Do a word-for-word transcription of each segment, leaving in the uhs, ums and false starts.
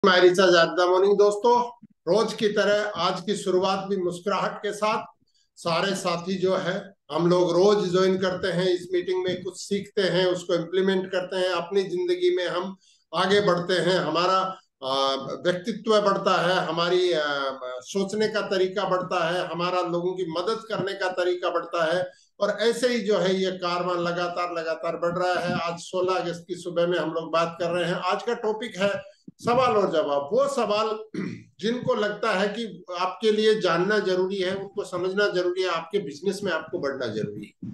मेरी ज्यादा मॉर्निंग दोस्तों। रोज की तरह आज की शुरुआत भी मुस्कुराहट के साथ। सारे साथी जो है हम लोग रोज ज्वाइन करते हैं इस मीटिंग में, कुछ सीखते हैं, उसको इम्प्लीमेंट करते हैं अपनी जिंदगी में। हम आगे बढ़ते हैं, हमारा आ, व्यक्तित्व बढ़ता है, हमारी आ, सोचने का तरीका बढ़ता है, हमारा लोगों की मदद करने का तरीका बढ़ता है। और ऐसे ही जो है ये कारवां लगातार लगातार बढ़ रहा है। आज सोलह अगस्त की सुबह में हम लोग बात कर रहे हैं। आज का टॉपिक है सवाल और जवाब। वो सवाल जिनको लगता है कि आपके लिए जानना जरूरी है, उनको समझना जरूरी है, आपके बिजनेस में आपको बढ़ना जरूरी है,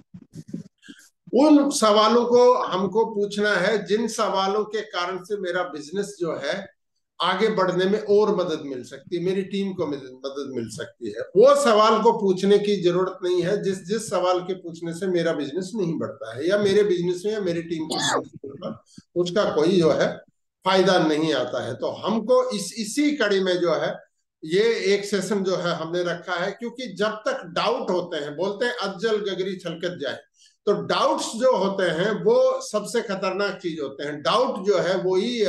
उन सवालों को हमको पूछना है जिन सवालों के कारण से मेरा बिजनेस जो है आगे बढ़ने में और मदद मिल सकती है, मेरी टीम को मदद मिल सकती है। वो सवाल को पूछने की जरूरत नहीं है जिस जिस सवाल के पूछने से मेरा बिजनेस नहीं बढ़ता है, या मेरे बिजनेस में या मेरी टीम के बिजनेस में उसका कोई जो है फायदा नहीं आता है। तो हमको इस इसी कड़ी में जो है ये एक सेशन जो है हमने रखा है, क्योंकि जब तक डाउट होते हैं, बोलते हैं अज्जल गगरी छलकत जाए, तो डाउट्स जो होते हैं वो सबसे खतरनाक चीज होते हैं। डाउट जो है वो ही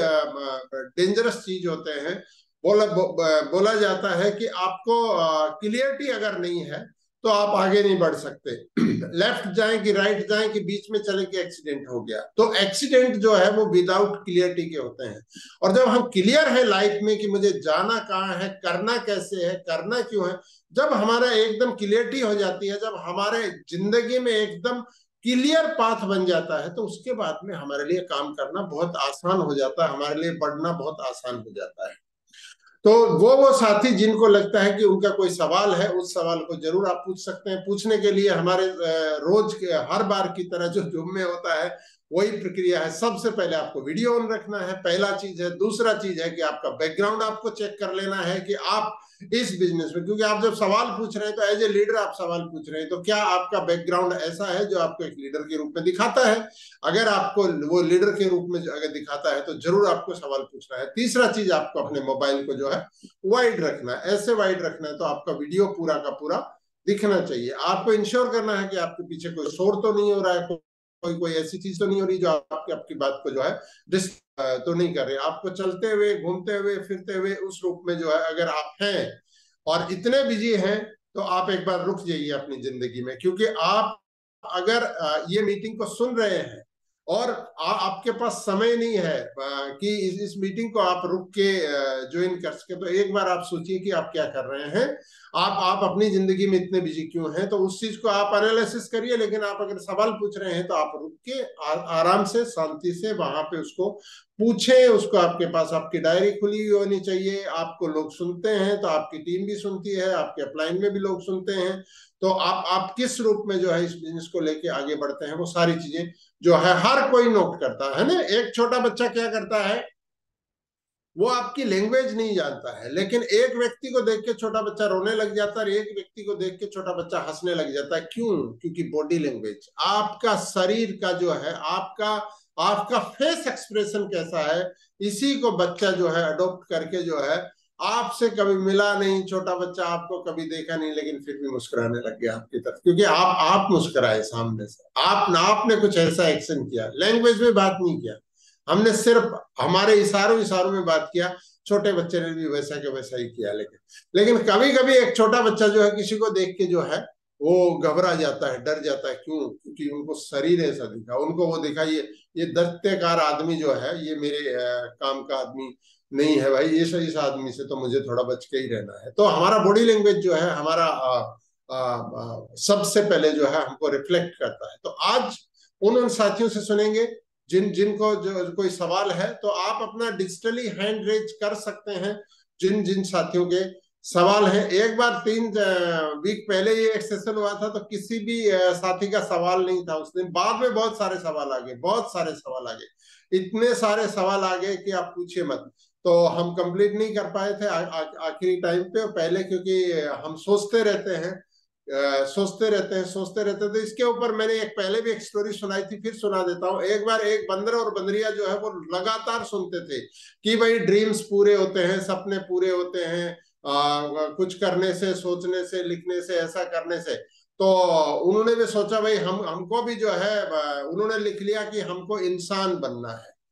डेंजरस चीज होते हैं। बोला बो, बोला जाता है कि आपको क्लियरिटी अगर नहीं है तो आप आगे नहीं बढ़ सकते। लेफ्ट जाएं कि राइट जाएं कि बीच में चले कि एक्सीडेंट हो गया, तो एक्सीडेंट जो है वो विदाउट क्लियरिटी के होते हैं। और जब हम क्लियर है लाइफ में कि मुझे जाना कहाँ है, करना कैसे है, करना क्यों है, जब हमारा एकदम क्लियरिटी हो जाती है, जब हमारे जिंदगी में एकदम क्लियर पाथ बन जाता है, तो उसके बाद में हमारे लिए काम करना बहुत आसान हो जाता है, हमारे लिए बढ़ना बहुत आसान हो जाता है। तो वो वो साथी जिनको लगता है कि उनका कोई सवाल है, उस सवाल को जरूर आप पूछ सकते हैं। पूछने के लिए हमारे रोज के हर बार की तरह जो जुम में होता है वही प्रक्रिया है। सबसे पहले आपको वीडियो ऑन रखना है, पहला चीज है। दूसरा चीज है कि आपका बैकग्राउंड आपको चेक कर लेना है कि आप इस बिजनेस में, क्योंकि आप जब सवाल पूछ रहे हैं तो एज ए लीडर आप सवाल पूछ रहे हैं, तो क्या आपका बैकग्राउंड ऐसा है जो आपको एक लीडर के रूप में दिखाता है। अगर आपको वो लीडर के रूप में अगर दिखाता है तो जरूर आपको सवाल पूछना है। तीसरा चीज, आपको अपने मोबाइल को जो है वाइड रखना है, ऐसे वाइड रखना है तो आपका वीडियो पूरा का पूरा दिखना चाहिए। आपको इंश्योर करना है कि आपके पीछे कोई शोर तो नहीं हो रहा है, कोई कोई ऐसी चीज तो नहीं हो रही जो आपकी आपकी बात को जो है डिस तो नहीं कर रहे। आपको चलते हुए, घूमते हुए, फिरते हुए उस रूप में जो है अगर आप हैं और इतने बिजी हैं, तो आप एक बार रुक जाइए अपनी जिंदगी में। क्योंकि आप अगर ये मीटिंग को सुन रहे हैं और आ, आपके पास समय नहीं है कि इस, इस मीटिंग को आप रुक के ज्वाइन कर सके, तो एक बार आप सोचिए कि आप क्या कर रहे हैं। आप आप अपनी जिंदगी में इतने बिजी क्यों हैं, तो उस चीज को आप एनालिसिस करिए। लेकिन आप अगर सवाल पूछ रहे हैं तो आप रुक के आ, आराम से, शांति से वहां पे उसको पूछे। उसको आपके पास आपकी डायरी खुली हुई होनी चाहिए। आपको लोग सुनते हैं तो आपकी टीम भी सुनती है, आपके अपलाइन में भी लोग सुनते हैं। तो आप आप किस रूप में जो है इस बिजनेस को लेके आगे बढ़ते हैं, वो सारी चीजें जो है हर कोई नोट करता है ना। एक छोटा बच्चा क्या करता है, वो आपकी लैंग्वेज नहीं जानता है, लेकिन एक व्यक्ति को देख के छोटा बच्चा रोने लग जाता है, एक व्यक्ति को देख के छोटा बच्चा हंसने लग जाता है। क्यों? क्योंकि बॉडी लैंग्वेज, आपका शरीर का जो है, आपका आपका फेस एक्सप्रेशन कैसा है, इसी को बच्चा जो है अडोप्ट करके जो है, आपसे कभी मिला नहीं छोटा बच्चा, आपको कभी देखा नहीं, लेकिन फिर भी मुस्कुराने लग गया आपकी तरफ, क्योंकि आप आप मुस्कुराए सामने से। आप आपने कुछ ऐसा एक्शन किया, लैंग्वेज में बात नहीं किया, हमने सिर्फ हमारे इशारों इशारों में बात किया। छोटे बच्चे ने भी वैसा के वैसा ही किया। लेकिन लेकिन कभी कभी एक छोटा बच्चा जो है किसी को देख के जो है वो घबरा जाता है, डर जाता है। क्यों? क्योंकि उनको शरीर ऐसा दिखा, उनको वो दिखा ये ये दैत्यकार आदमी जो है ये मेरे आ, काम का आदमी नहीं है भाई, ये इस आदमी से तो मुझे थोड़ा बच के ही रहना है। तो हमारा बॉडी लैंग्वेज जो है हमारा आ, आ, आ, सबसे पहले जो है हमको रिफ्लेक्ट करता है। तो आज उन उन साथियों से सुनेंगे जिन जिनको जो कोई सवाल है, तो आप अपना डिजिटली हैंड रेज कर सकते हैं। जिन जिन साथियों के सवाल हैं, एक बार तीन वीक पहले ये एक सेशन हुआ था तो किसी भी साथी का सवाल नहीं था उस दिन। बाद में बहुत सारे सवाल आ गए, बहुत सारे सवाल आ गए, इतने सारे सवाल आ गए कि आप पूछिए मत। तो हम कंप्लीट नहीं कर पाए थे आखिरी टाइम पे। पहले क्योंकि हम सोचते रहते हैं, आ, सोचते रहते हैं सोचते रहते थे। इसके ऊपर मैंने एक पहले भी एक स्टोरी सुनाई थी, फिर सुना देता हूँ। एक बार एक बंदर और बंदरिया जो है वो लगातार सुनते थे कि भाई ड्रीम्स पूरे होते हैं, सपने पूरे होते हैं, आ, कुछ करने से, सोचने से, लिखने से, ऐसा करने से। तो उन्होंने भी सोचा भाई हम हमको भी जो है, उन्होंने लिख लिया कि हमको इंसान बनना है।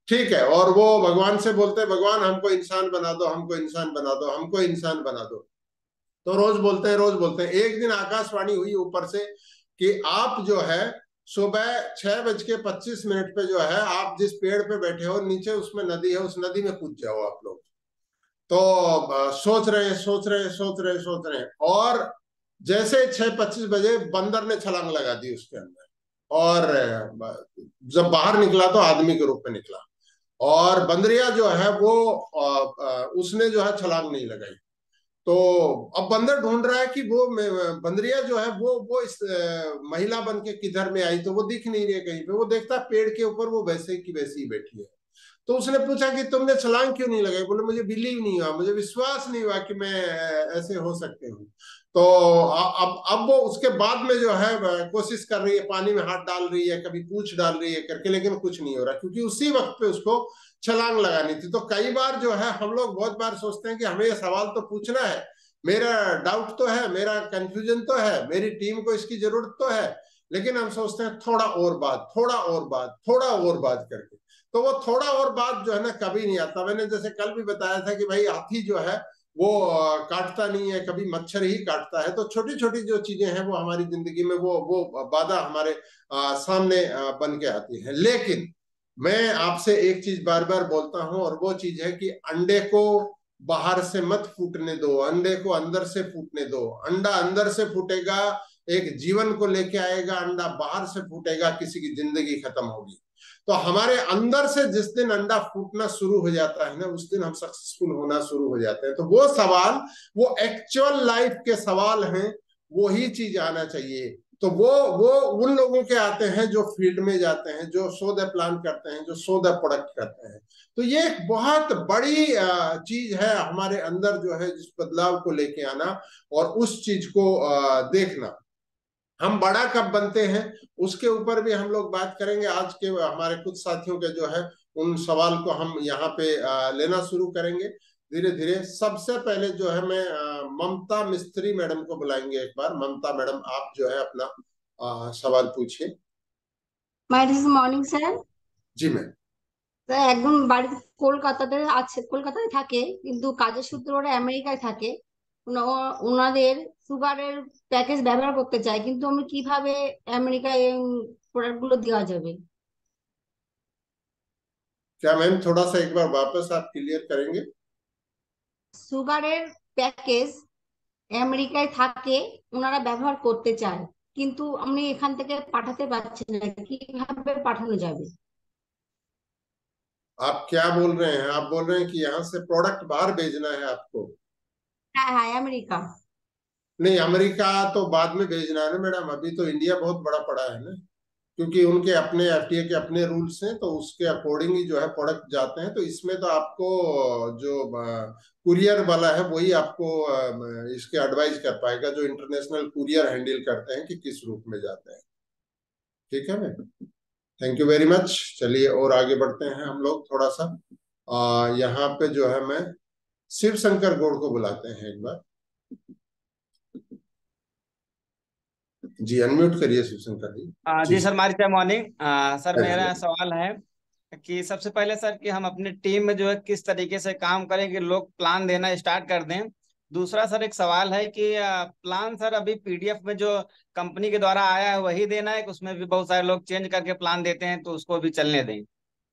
ठीक है, और वो भगवान से बोलते हैं भगवान हमको इंसान बना दो, हमको इंसान बना दो, हमको इंसान बना दो। तो रोज बोलते हैं, रोज बोलते हैं। एक दिन आकाशवाणी हुई ऊपर से कि आप जो है सुबह छह बज के पच्चीस मिनट पे जो है आप जिस पेड़ पे बैठे हो नीचे उसमें नदी है, उस नदी में कूद जाओ आप लोग। तो अ, सोच रहे हैं सोच रहे हैं सोच रहे हैं सोच रहे हैं और जैसे छह पच्चीस बजे बंदर ने छलांग लगा दी उसके अंदर, और अ, जब बाहर निकला तो आदमी के रूप में निकला। और बंदरिया जो है वो अ, अ, उसने जो है छलांग नहीं लगाई। तो अब बंदर ढूंढ रहा है कि वो मे- बंदरिया जो है वो वो इस अ, महिला बन के किधर में आई, तो वो दिख नहीं रही है कहीं पे। वो देखता है पेड़ के ऊपर वो वैसे की वैसी ही बैठी है। तो उसने पूछा कि तुमने छलांग क्यों नहीं लगाई? बोले मुझे बिलीव नहीं हुआ, मुझे विश्वास नहीं हुआ कि मैं अ, ऐसे हो सकते हूँ। तो अ- अब अब वो उसके बाद में जो है अ, कोशिश कर रही है, पानी में हाथ डाल रही है, कभी पूछ डाल रही है करके, लेकिन कुछ नहीं हो रहा क्योंकि उसी वक्त पे उसको छलांग लगानी थी। तो कई बार जो है हम लोग बहुत बार सोचते हैं कि हमें ये सवाल तो पूछना है, मेरा डाउट तो है, मेरा कंफ्यूजन तो है, मेरी टीम को इसकी जरूरत तो है, लेकिन हम सोचते हैं थोड़ा और बात, थोड़ा और बात, थोड़ा और बात करके। तो वो थोड़ा और बात जो है ना कभी नहीं आता। मैंने जैसे कल भी बताया था कि भाई हाथी जो है वो अ, काटता नहीं है, कभी मच्छर ही काटता है। तो छोटी छोटी जो चीजें हैं वो हमारी जिंदगी में वो वो बाधा हमारे आ, सामने आ, बन के आती है। लेकिन मैं आपसे एक चीज बार बार बोलता हूं, और वो चीज है कि अंडे को बाहर से मत फूटने दो, अंडे को अंदर से फूटने दो। अंडा अंदर से फूटेगा, एक जीवन को लेके आएगा, अंडा बाहर से फूटेगा, किसी की जिंदगी खत्म होगी। तो हमारे अंदर से जिस दिन अंडा फूटना शुरू हो जाता है ना, उस दिन हम सक्सेसफुल होना शुरू हो जाते हैं। तो वो सवाल, वो एक्चुअल लाइफ के सवाल हैं, वो ही चीज आना चाहिए। तो वो वो उन लोगों के आते हैं जो फील्ड में जाते हैं, जो शो द प्लान करते हैं, जो शो द प्रोडक्ट करते हैं। तो ये एक बहुत बड़ी चीज है हमारे अंदर जो है, जिस बदलाव को लेके आना और उस चीज को देखना। हम बड़ा कब बनते हैं उसके ऊपर भी हम लोग बात करेंगे। आज के हमारे कुछ साथियों के जो है उन सवाल को हम यहाँ पे आ, लेना शुरू करेंगे धीरे धीरे। सबसे पहले जो है मैं आ, ममता मिस्त्री मैडम को बुलाएंगे एक बार। ममता मैडम आप जो है अपना आ, सवाल पूछिए। My this morning sir. जी मैम। স্যার একদম বাড়িতে কলকাতাতে আছে, কলকাতায় থাকে কিন্তু কাজের সূত্রে ওরা আমেরিকায় থাকে। ওনা- ও- ওনাদের সুগারের প্যাকেজ ব্যবহার করতে চায়, কিন্তু আমি কিভাবে আমেরিকায় প্রোডাক্ট গুলো দেওয়া যাবে? क्या मैम थोड़ा सा एक बार वापस आप क्लियर करेंगे? সুগারের প্যাকেজ আমেরিকায় থাকে, ওনারা ব্যবহার করতে চায়, কিন্তু আমি এখান থেকে পাঠাতে পারছি না, কিভাবে পাঠানো যাবে? आप क्या बोल रहे हैं? आप बोल रहे हैं कि यहाँ से प्रोडक्ट बाहर भेजना है आपको? হ্যাঁ হ্যাঁ, আমেরিকা। नहीं, अमेरिका तो बाद में भेजना है ना मैडम, अभी तो इंडिया बहुत बड़ा पड़ा है ना। क्योंकि उनके अपने एफडीए के अपने रूल्स हैं, तो उसके अकॉर्डिंग ही जो है प्रोडक्ट जाते हैं। तो इसमें तो आपको जो कुरियर वाला है वही आपको अ, इसके एडवाइस कर पाएगा, जो इंटरनेशनल कुरियर हैंडल करते हैं कि किस रूट में जाते हैं। ठीक है ma'am, thank you very much. चलिए और आगे बढ़ते हैं हम लोग थोड़ा सा। आ, यहाँ पे जो है मैं शिव शंकर गौड़ को बुलाते हैं एक बार। जी अनम्यूट करिए शिव शंकर जी। आ, जी जी सर, मारी मॉर्निंग। आ, सर सर। मेरा सवाल है कि सबसे पहले सर कि हम अपनी टीम में जो है किस तरीके से काम करें कि लोग प्लान देना स्टार्ट कर दें। दूसरा सर एक सवाल है कि आ, प्लान सर अभी पीडीएफ में जो कंपनी के द्वारा आया है वही देना है कि उसमें भी बहुत सारे लोग चेंज करके प्लान देते हैं, तो उसको भी चलने दें।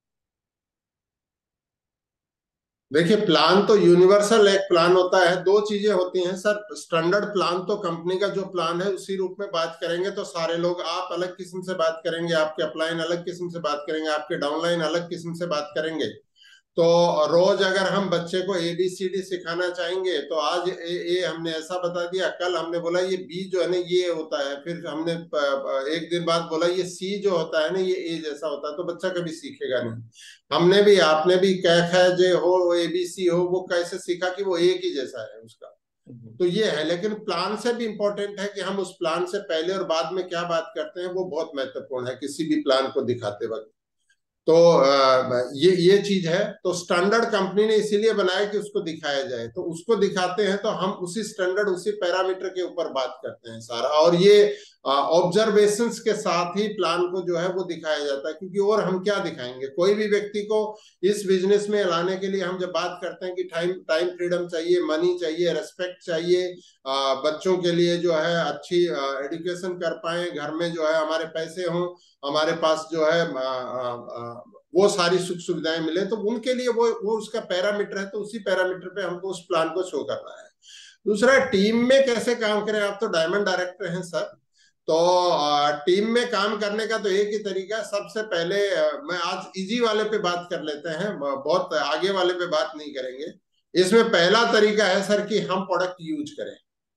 देखिए प्लान तो यूनिवर्सल एक प्लान होता है। दो चीजें होती हैं सर, स्टैंडर्ड प्लान तो कंपनी का जो प्लान है उसी रूप में बात करेंगे तो सारे लोग। आप अलग किस्म से बात करेंगे, आपके अपलाइन अलग किस्म से बात करेंगे, आपके डाउनलाइन अलग किस्म से बात करेंगे। तो रोज अगर हम बच्चे को ए बी सी डी सिखाना चाहेंगे तो आज ए, ए हमने ऐसा बता दिया, कल हमने बोला ये बी जो है ना ये होता है, फिर हमने एक दिन बाद बोला ये सी जो होता है ना ये ए जैसा होता है, तो बच्चा कभी सीखेगा नहीं। हमने भी आपने भी कै ख जे हो ए बी सी हो, वो कैसे सीखा कि वो एक ही जैसा है उसका। तो ये है, लेकिन प्लान से भी इंपॉर्टेंट है कि हम उस प्लान से पहले और बाद में क्या बात करते हैं, वो बहुत महत्वपूर्ण है किसी भी प्लान को दिखाते वक्त। तो ये ये चीज है। तो स्टैंडर्ड कंपनी ने इसीलिए बनाया कि उसको दिखाया जाए, तो उसको दिखाते हैं तो हम उसी स्टैंडर्ड उसी पैरामीटर के ऊपर बात करते हैं सारा, और ये ऑब्जर्वेशंस के साथ ही प्लान को जो है वो दिखाया जाता है। क्योंकि और हम क्या दिखाएंगे, कोई भी व्यक्ति को इस बिजनेस में लाने के लिए हम जब बात करते हैं कि टाइम टाइम फ्रीडम चाहिए, मनी चाहिए, रेस्पेक्ट चाहिए, आ, बच्चों के लिए जो है अच्छी एजुकेशन कर पाए, घर में जो है हमारे पैसे हों, हमारे पास जो है आ, आ, आ, वो सारी सुख सुविधाएं मिले, तो उनके लिए वो वो उसका पैरामीटर है, तो उसी पैरामीटर पे हमको उस प्लान को शो करना है। दूसरा, टीम में कैसे काम करें। आप तो डायमंड डायरेक्टर हैं सर, तो टीम में काम करने का तो एक ही तरीका। सबसे पहले मैं आज इजी वाले पे बात कर लेते हैं, बहुत आगे वाले पे बात नहीं करेंगे। इसमें पहला तरीका है सर कि हम प्रोडक्ट यूज करें।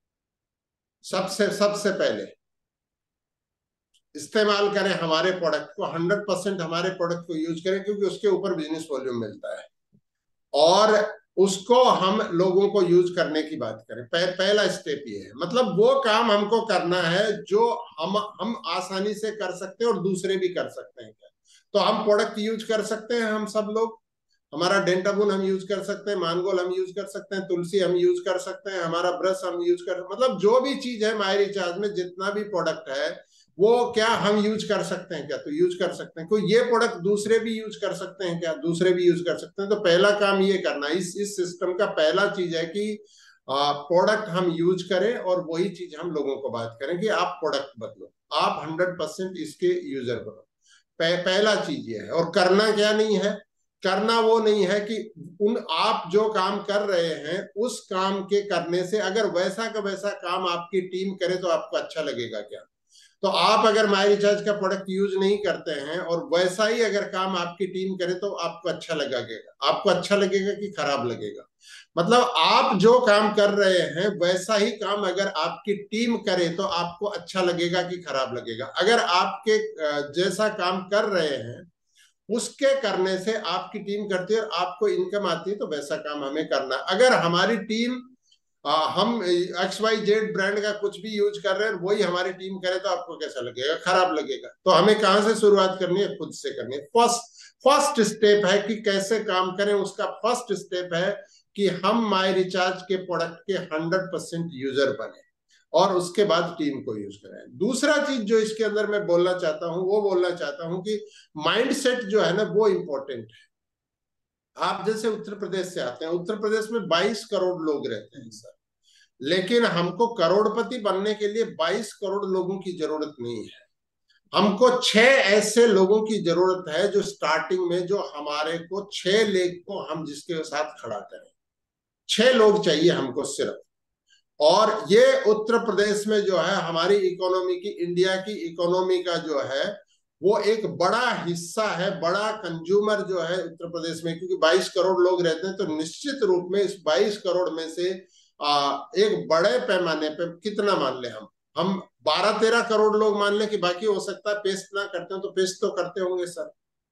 सबसे सबसे पहले इस्तेमाल करें हमारे प्रोडक्ट को, हंड्रेड परसेंट हमारे प्रोडक्ट को यूज करें, क्योंकि उसके ऊपर बिजनेस वॉल्यूम मिलता है। और उसको हम लोगों को यूज करने की बात करें। पहला स्टेप ये है, मतलब वो काम हमको करना है जो हम हम आसानी से कर सकते हैं और दूसरे भी कर सकते हैं। क्या तो हम प्रोडक्ट यूज कर सकते हैं, हम सब लोग। हमारा डेंटाबुन हम यूज कर सकते हैं, मानगोल हम यूज कर सकते हैं, तुलसी हम यूज कर सकते हैं, हमारा ब्रश हम यूज कर, मतलब जो भी चीज है माई रिचार्ज में जितना भी प्रोडक्ट है वो क्या हम यूज कर सकते हैं क्या, तो यूज कर सकते हैं। कोई ये प्रोडक्ट दूसरे भी यूज कर सकते हैं क्या, दूसरे भी यूज कर सकते हैं। तो पहला काम ये करना, इस इस सिस्टम का पहला चीज है कि प्रोडक्ट हम यूज करें, और वही चीज हम लोगों को बात करें कि आप प्रोडक्ट बदलो, आप हंड्रेड परसेंट इसके यूजर बनो। पहला चीज ये है। और करना क्या नहीं है, करना वो नहीं है कि उन आप जो काम कर रहे हैं उस काम के करने से अगर वैसा का वैसा काम आपकी टीम करे तो आपको अच्छा लगेगा क्या। तो आप अगर माई रिचार्ज का प्रोडक्ट यूज नहीं करते हैं और वैसा ही अगर काम आपकी टीम करे तो आपको अच्छा लगेगा, आपको अच्छा लगेगा कि खराब लगेगा। मतलब आप जो काम कर रहे हैं वैसा ही काम अगर आपकी टीम करे तो आपको अच्छा लगेगा कि खराब लगेगा। अगर आपके जैसा काम कर रहे हैं उसके करने से आपकी टीम करती है और आपको इनकम आती है तो वैसा काम हमें करना। अगर हमारी टीम आ, हम एक्स वाई जेड ब्रांड का कुछ भी यूज कर रहे हैं वही हमारी टीम करे तो आपको कैसा लगेगा, खराब लगेगा। तो हमें कहां से शुरुआत करनी है, खुद से करनी है। फर्स्ट फर्स्ट स्टेप है कि कैसे काम करें, उसका फर्स्ट स्टेप है कि हम माई रिचार्ज के प्रोडक्ट के हंड्रेड परसेंट यूजर बने और उसके बाद टीम को यूज करें। दूसरा चीज जो इसके अंदर मैं बोलना चाहता हूं वो बोलना चाहता हूं कि माइंडसेट जो है ना वो इंपॉर्टेंट है। आप जैसे उत्तर प्रदेश से आते हैं, उत्तर प्रदेश में बाईस करोड़ लोग रहते हैं सर, लेकिन हमको करोड़पति बनने के लिए बाईस करोड़ लोगों की जरूरत नहीं है। हमको छह ऐसे लोगों की जरूरत है जो स्टार्टिंग में, जो हमारे को छह लेग को हम जिसके साथ खड़ा करें। छह लोग चाहिए हमको सिर्फ। और ये उत्तर प्रदेश में जो है हमारी इकोनॉमी की, इंडिया की इकोनॉमी का जो है वो एक बड़ा हिस्सा है, बड़ा कंज्यूमर जो है उत्तर प्रदेश में। क्योंकि बाईस करोड़ लोग रहते हैं तो निश्चित रूप में इस बाईस करोड़ में से आ, एक बड़े पैमाने पे कितना मान ले, हम हम बारह तेरह करोड़ लोग मान ले कि बाकी हो सकता है पेस्ट ना करते हो, तो पेस्ट तो करते होंगे सर।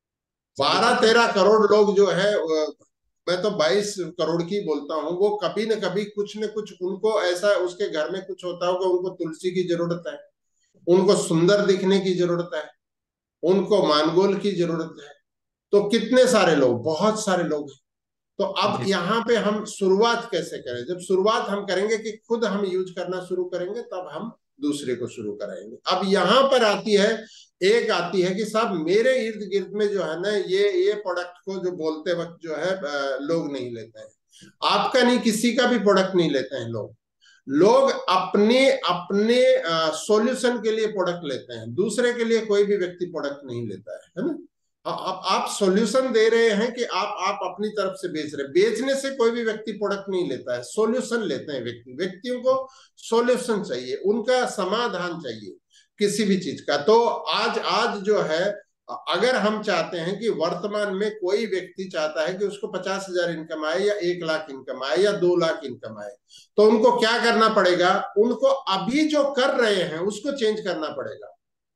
बारह तेरह करोड़ लोग जो है, मैं तो बाईस करोड़ की बोलता हूँ, वो कभी न कभी कुछ न कुछ उनको ऐसा उसके घर में कुछ होता होगा, उनको तुलसी की जरूरत है, उनको सुंदर दिखने की जरूरत है, उनको मानगोल की जरूरत है। तो कितने सारे लोग, बहुत सारे लोग हैं। तो अब यहाँ पे हम शुरुआत कैसे करें, जब शुरुआत हम करेंगे कि खुद हम यूज करना शुरू करेंगे तब हम दूसरे को शुरू कराएंगे। अब यहाँ पर आती है एक आती है कि साहब मेरे इर्द गिर्द में जो है ना ये ये प्रोडक्ट को जो बोलते वक्त जो है लोग नहीं लेते हैं। आपका नहीं, किसी का भी प्रोडक्ट नहीं लेते हैं लोग। लोग अपने अपने सॉल्यूशन के लिए प्रोडक्ट लेते हैं, दूसरे के लिए कोई भी व्यक्ति प्रोडक्ट नहीं लेता है, है ना। आप आप सॉल्यूशन दे रहे हैं कि आप आप अपनी तरफ से बेच रहे हैं। बेचने से कोई भी व्यक्ति प्रोडक्ट नहीं लेता है, सॉल्यूशन लेते हैं व्यक्ति। व्यक्तियों को सॉल्यूशन चाहिए, उनका समाधान चाहिए किसी भी चीज का। तो आज आज जो है, अगर हम चाहते हैं कि वर्तमान में कोई व्यक्ति चाहता है कि उसको पचास हजार इनकम आए या एक लाख इनकम आए या दो लाख इनकम आए, तो उनको क्या करना पड़ेगा, उनको अभी जो कर रहे हैं उसको चेंज करना पड़ेगा।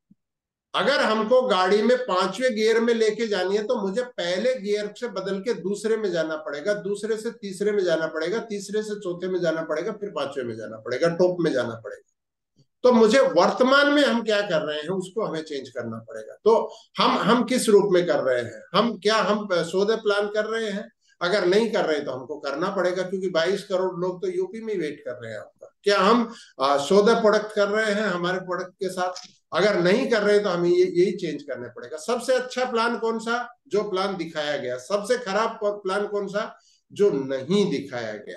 अगर हमको गाड़ी में पांचवें गियर में लेके जानी है तो मुझे पहले गियर से बदल के दूसरे में जाना पड़ेगा, दूसरे से तीसरे में जाना पड़ेगा, तीसरे से चौथे में जाना पड़ेगा, फिर पांचवें में जाना पड़ेगा, टॉप में जाना पड़ेगा। तो मुझे वर्तमान में हम क्या कर रहे हैं उसको हमें चेंज करना पड़ेगा। तो हम हम किस रूप में कर रहे हैं, हम क्या हम सौदे प्लान कर रहे हैं? अगर नहीं कर रहे हैं तो हमको करना पड़ेगा, क्योंकि बाईस करोड़ लोग तो यूपी में वेट कर रहे हैं आपका। क्या हम सौदे प्रोडक्ट कर रहे हैं हमारे प्रोडक्ट के साथ? अगर नहीं कर रहे तो हमें ये यही चेंज करना पड़ेगा। सबसे अच्छा प्लान कौन सा? जो प्लान दिखाया गया। सबसे खराब प्लान कौन सा? जो नहीं दिखाया गया।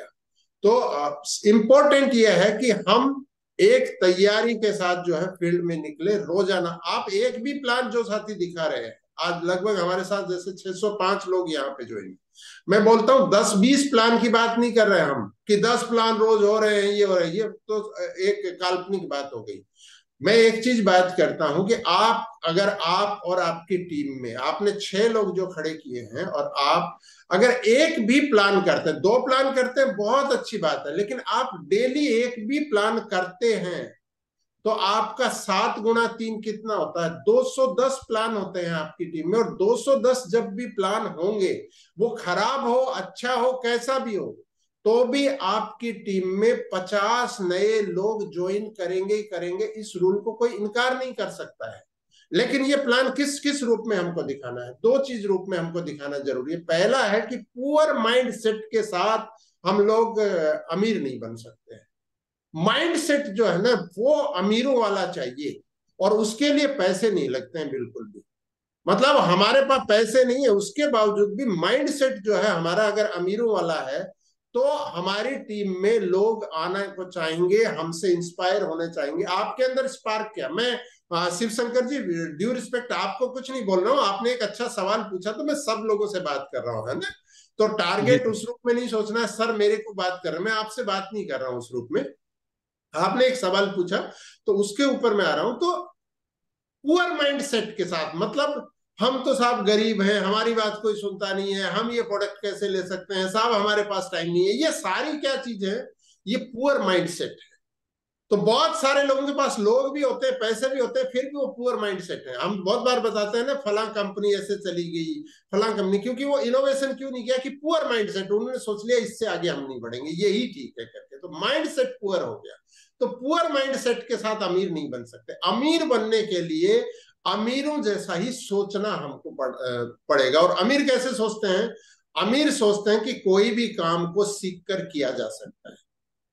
तो इंपॉर्टेंट यह है कि हम एक तैयारी के साथ जो है फील्ड में निकले रोजाना। आप एक भी प्लान जो साथी दिखा रहे हैं, आज लगभग हमारे साथ जैसे छह सौ पांच लोग यहाँ पे ज्वाइन, मैं बोलता हूँ दस बीस प्लान की बात नहीं कर रहे हैं हम कि दस प्लान रोज हो रहे हैं, ये हो रहे हैं, ये तो एक काल्पनिक बात हो गई। मैं एक चीज बात करता हूं कि आप अगर आप और आपकी टीम में आपने छह लोग जो खड़े किए हैं और आप अगर एक भी प्लान करते हैं, दो प्लान करते हैं बहुत अच्छी बात है, लेकिन आप डेली एक भी प्लान करते हैं तो आपका सात गुना तीन कितना होता है? दो सौ दस प्लान होते हैं आपकी टीम में। और दो सौ दस जब भी प्लान होंगे, वो खराब हो अच्छा हो कैसा भी हो, तो भी आपकी टीम में पचास नए लोग ज्वाइन करेंगे ही करेंगे। इस रूल को कोई इनकार नहीं कर सकता है। लेकिन ये प्लान किस किस रूप में हमको दिखाना है? दो चीज रूप में हमको दिखाना जरूरी है। पहला है कि पुअर माइंड सेट के साथ हम लोग अमीर नहीं बन सकते हैं। माइंड सेट जो है ना वो अमीरों वाला चाहिए, और उसके लिए पैसे नहीं लगते हैं बिल्कुल भी। मतलब हमारे पास पैसे नहीं है, उसके बावजूद भी माइंड सेट जो है हमारा अगर अमीरों वाला है, तो हमारी टीम में लोग आना को चाहेंगे, हमसे इंस्पायर होने चाहेंगे। आपके अंदर स्पार्क क्या? मैं शिव शंकर जी ड्यू रिस्पेक्ट आपको कुछ नहीं बोल रहा हूँ, आपने एक अच्छा सवाल पूछा तो मैं सब लोगों से बात कर रहा हूँ, है ना? तो टारगेट उस रूप में नहीं सोचना है सर मेरे को बात कर रहे हैं, मैं आपसे बात नहीं कर रहा हूँ उस रूप में। आपने एक सवाल पूछा तो उसके ऊपर मैं आ रहा हूं। तो पुअर माइंड सेट के साथ मतलब हम तो साहब गरीब हैं, हमारी बात कोई सुनता नहीं है, हम ये प्रोडक्ट कैसे ले सकते हैं साहब, हमारे पास टाइम नहीं है, ये सारी क्या चीज है? ये पुअर माइंड सेट है। तो बहुत सारे लोगों के पास लोग भी होते हैं, पैसे भी होते हैं, फिर भी वो पुअर माइंड सेट है। हम बहुत बार बताते हैं ना फला कंपनी ऐसे चली गई, फला कंपनी, क्योंकि वो इनोवेशन क्यों नहीं किया? कि पुअर माइंड सेट, उन्होंने सोच लिया इससे आगे हम नहीं बढ़ेंगे, यही ठीक है करके। तो माइंड सेट पुअर हो गया। तो पुअर माइंड सेट के साथ अमीर नहीं बन सकते। अमीर बनने के लिए अमीरों जैसा ही सोचना हमको पड़ेगा। और अमीर कैसे सोचते हैं? अमीर सोचते हैं कि कोई भी काम को सीख कर किया जा सकता है,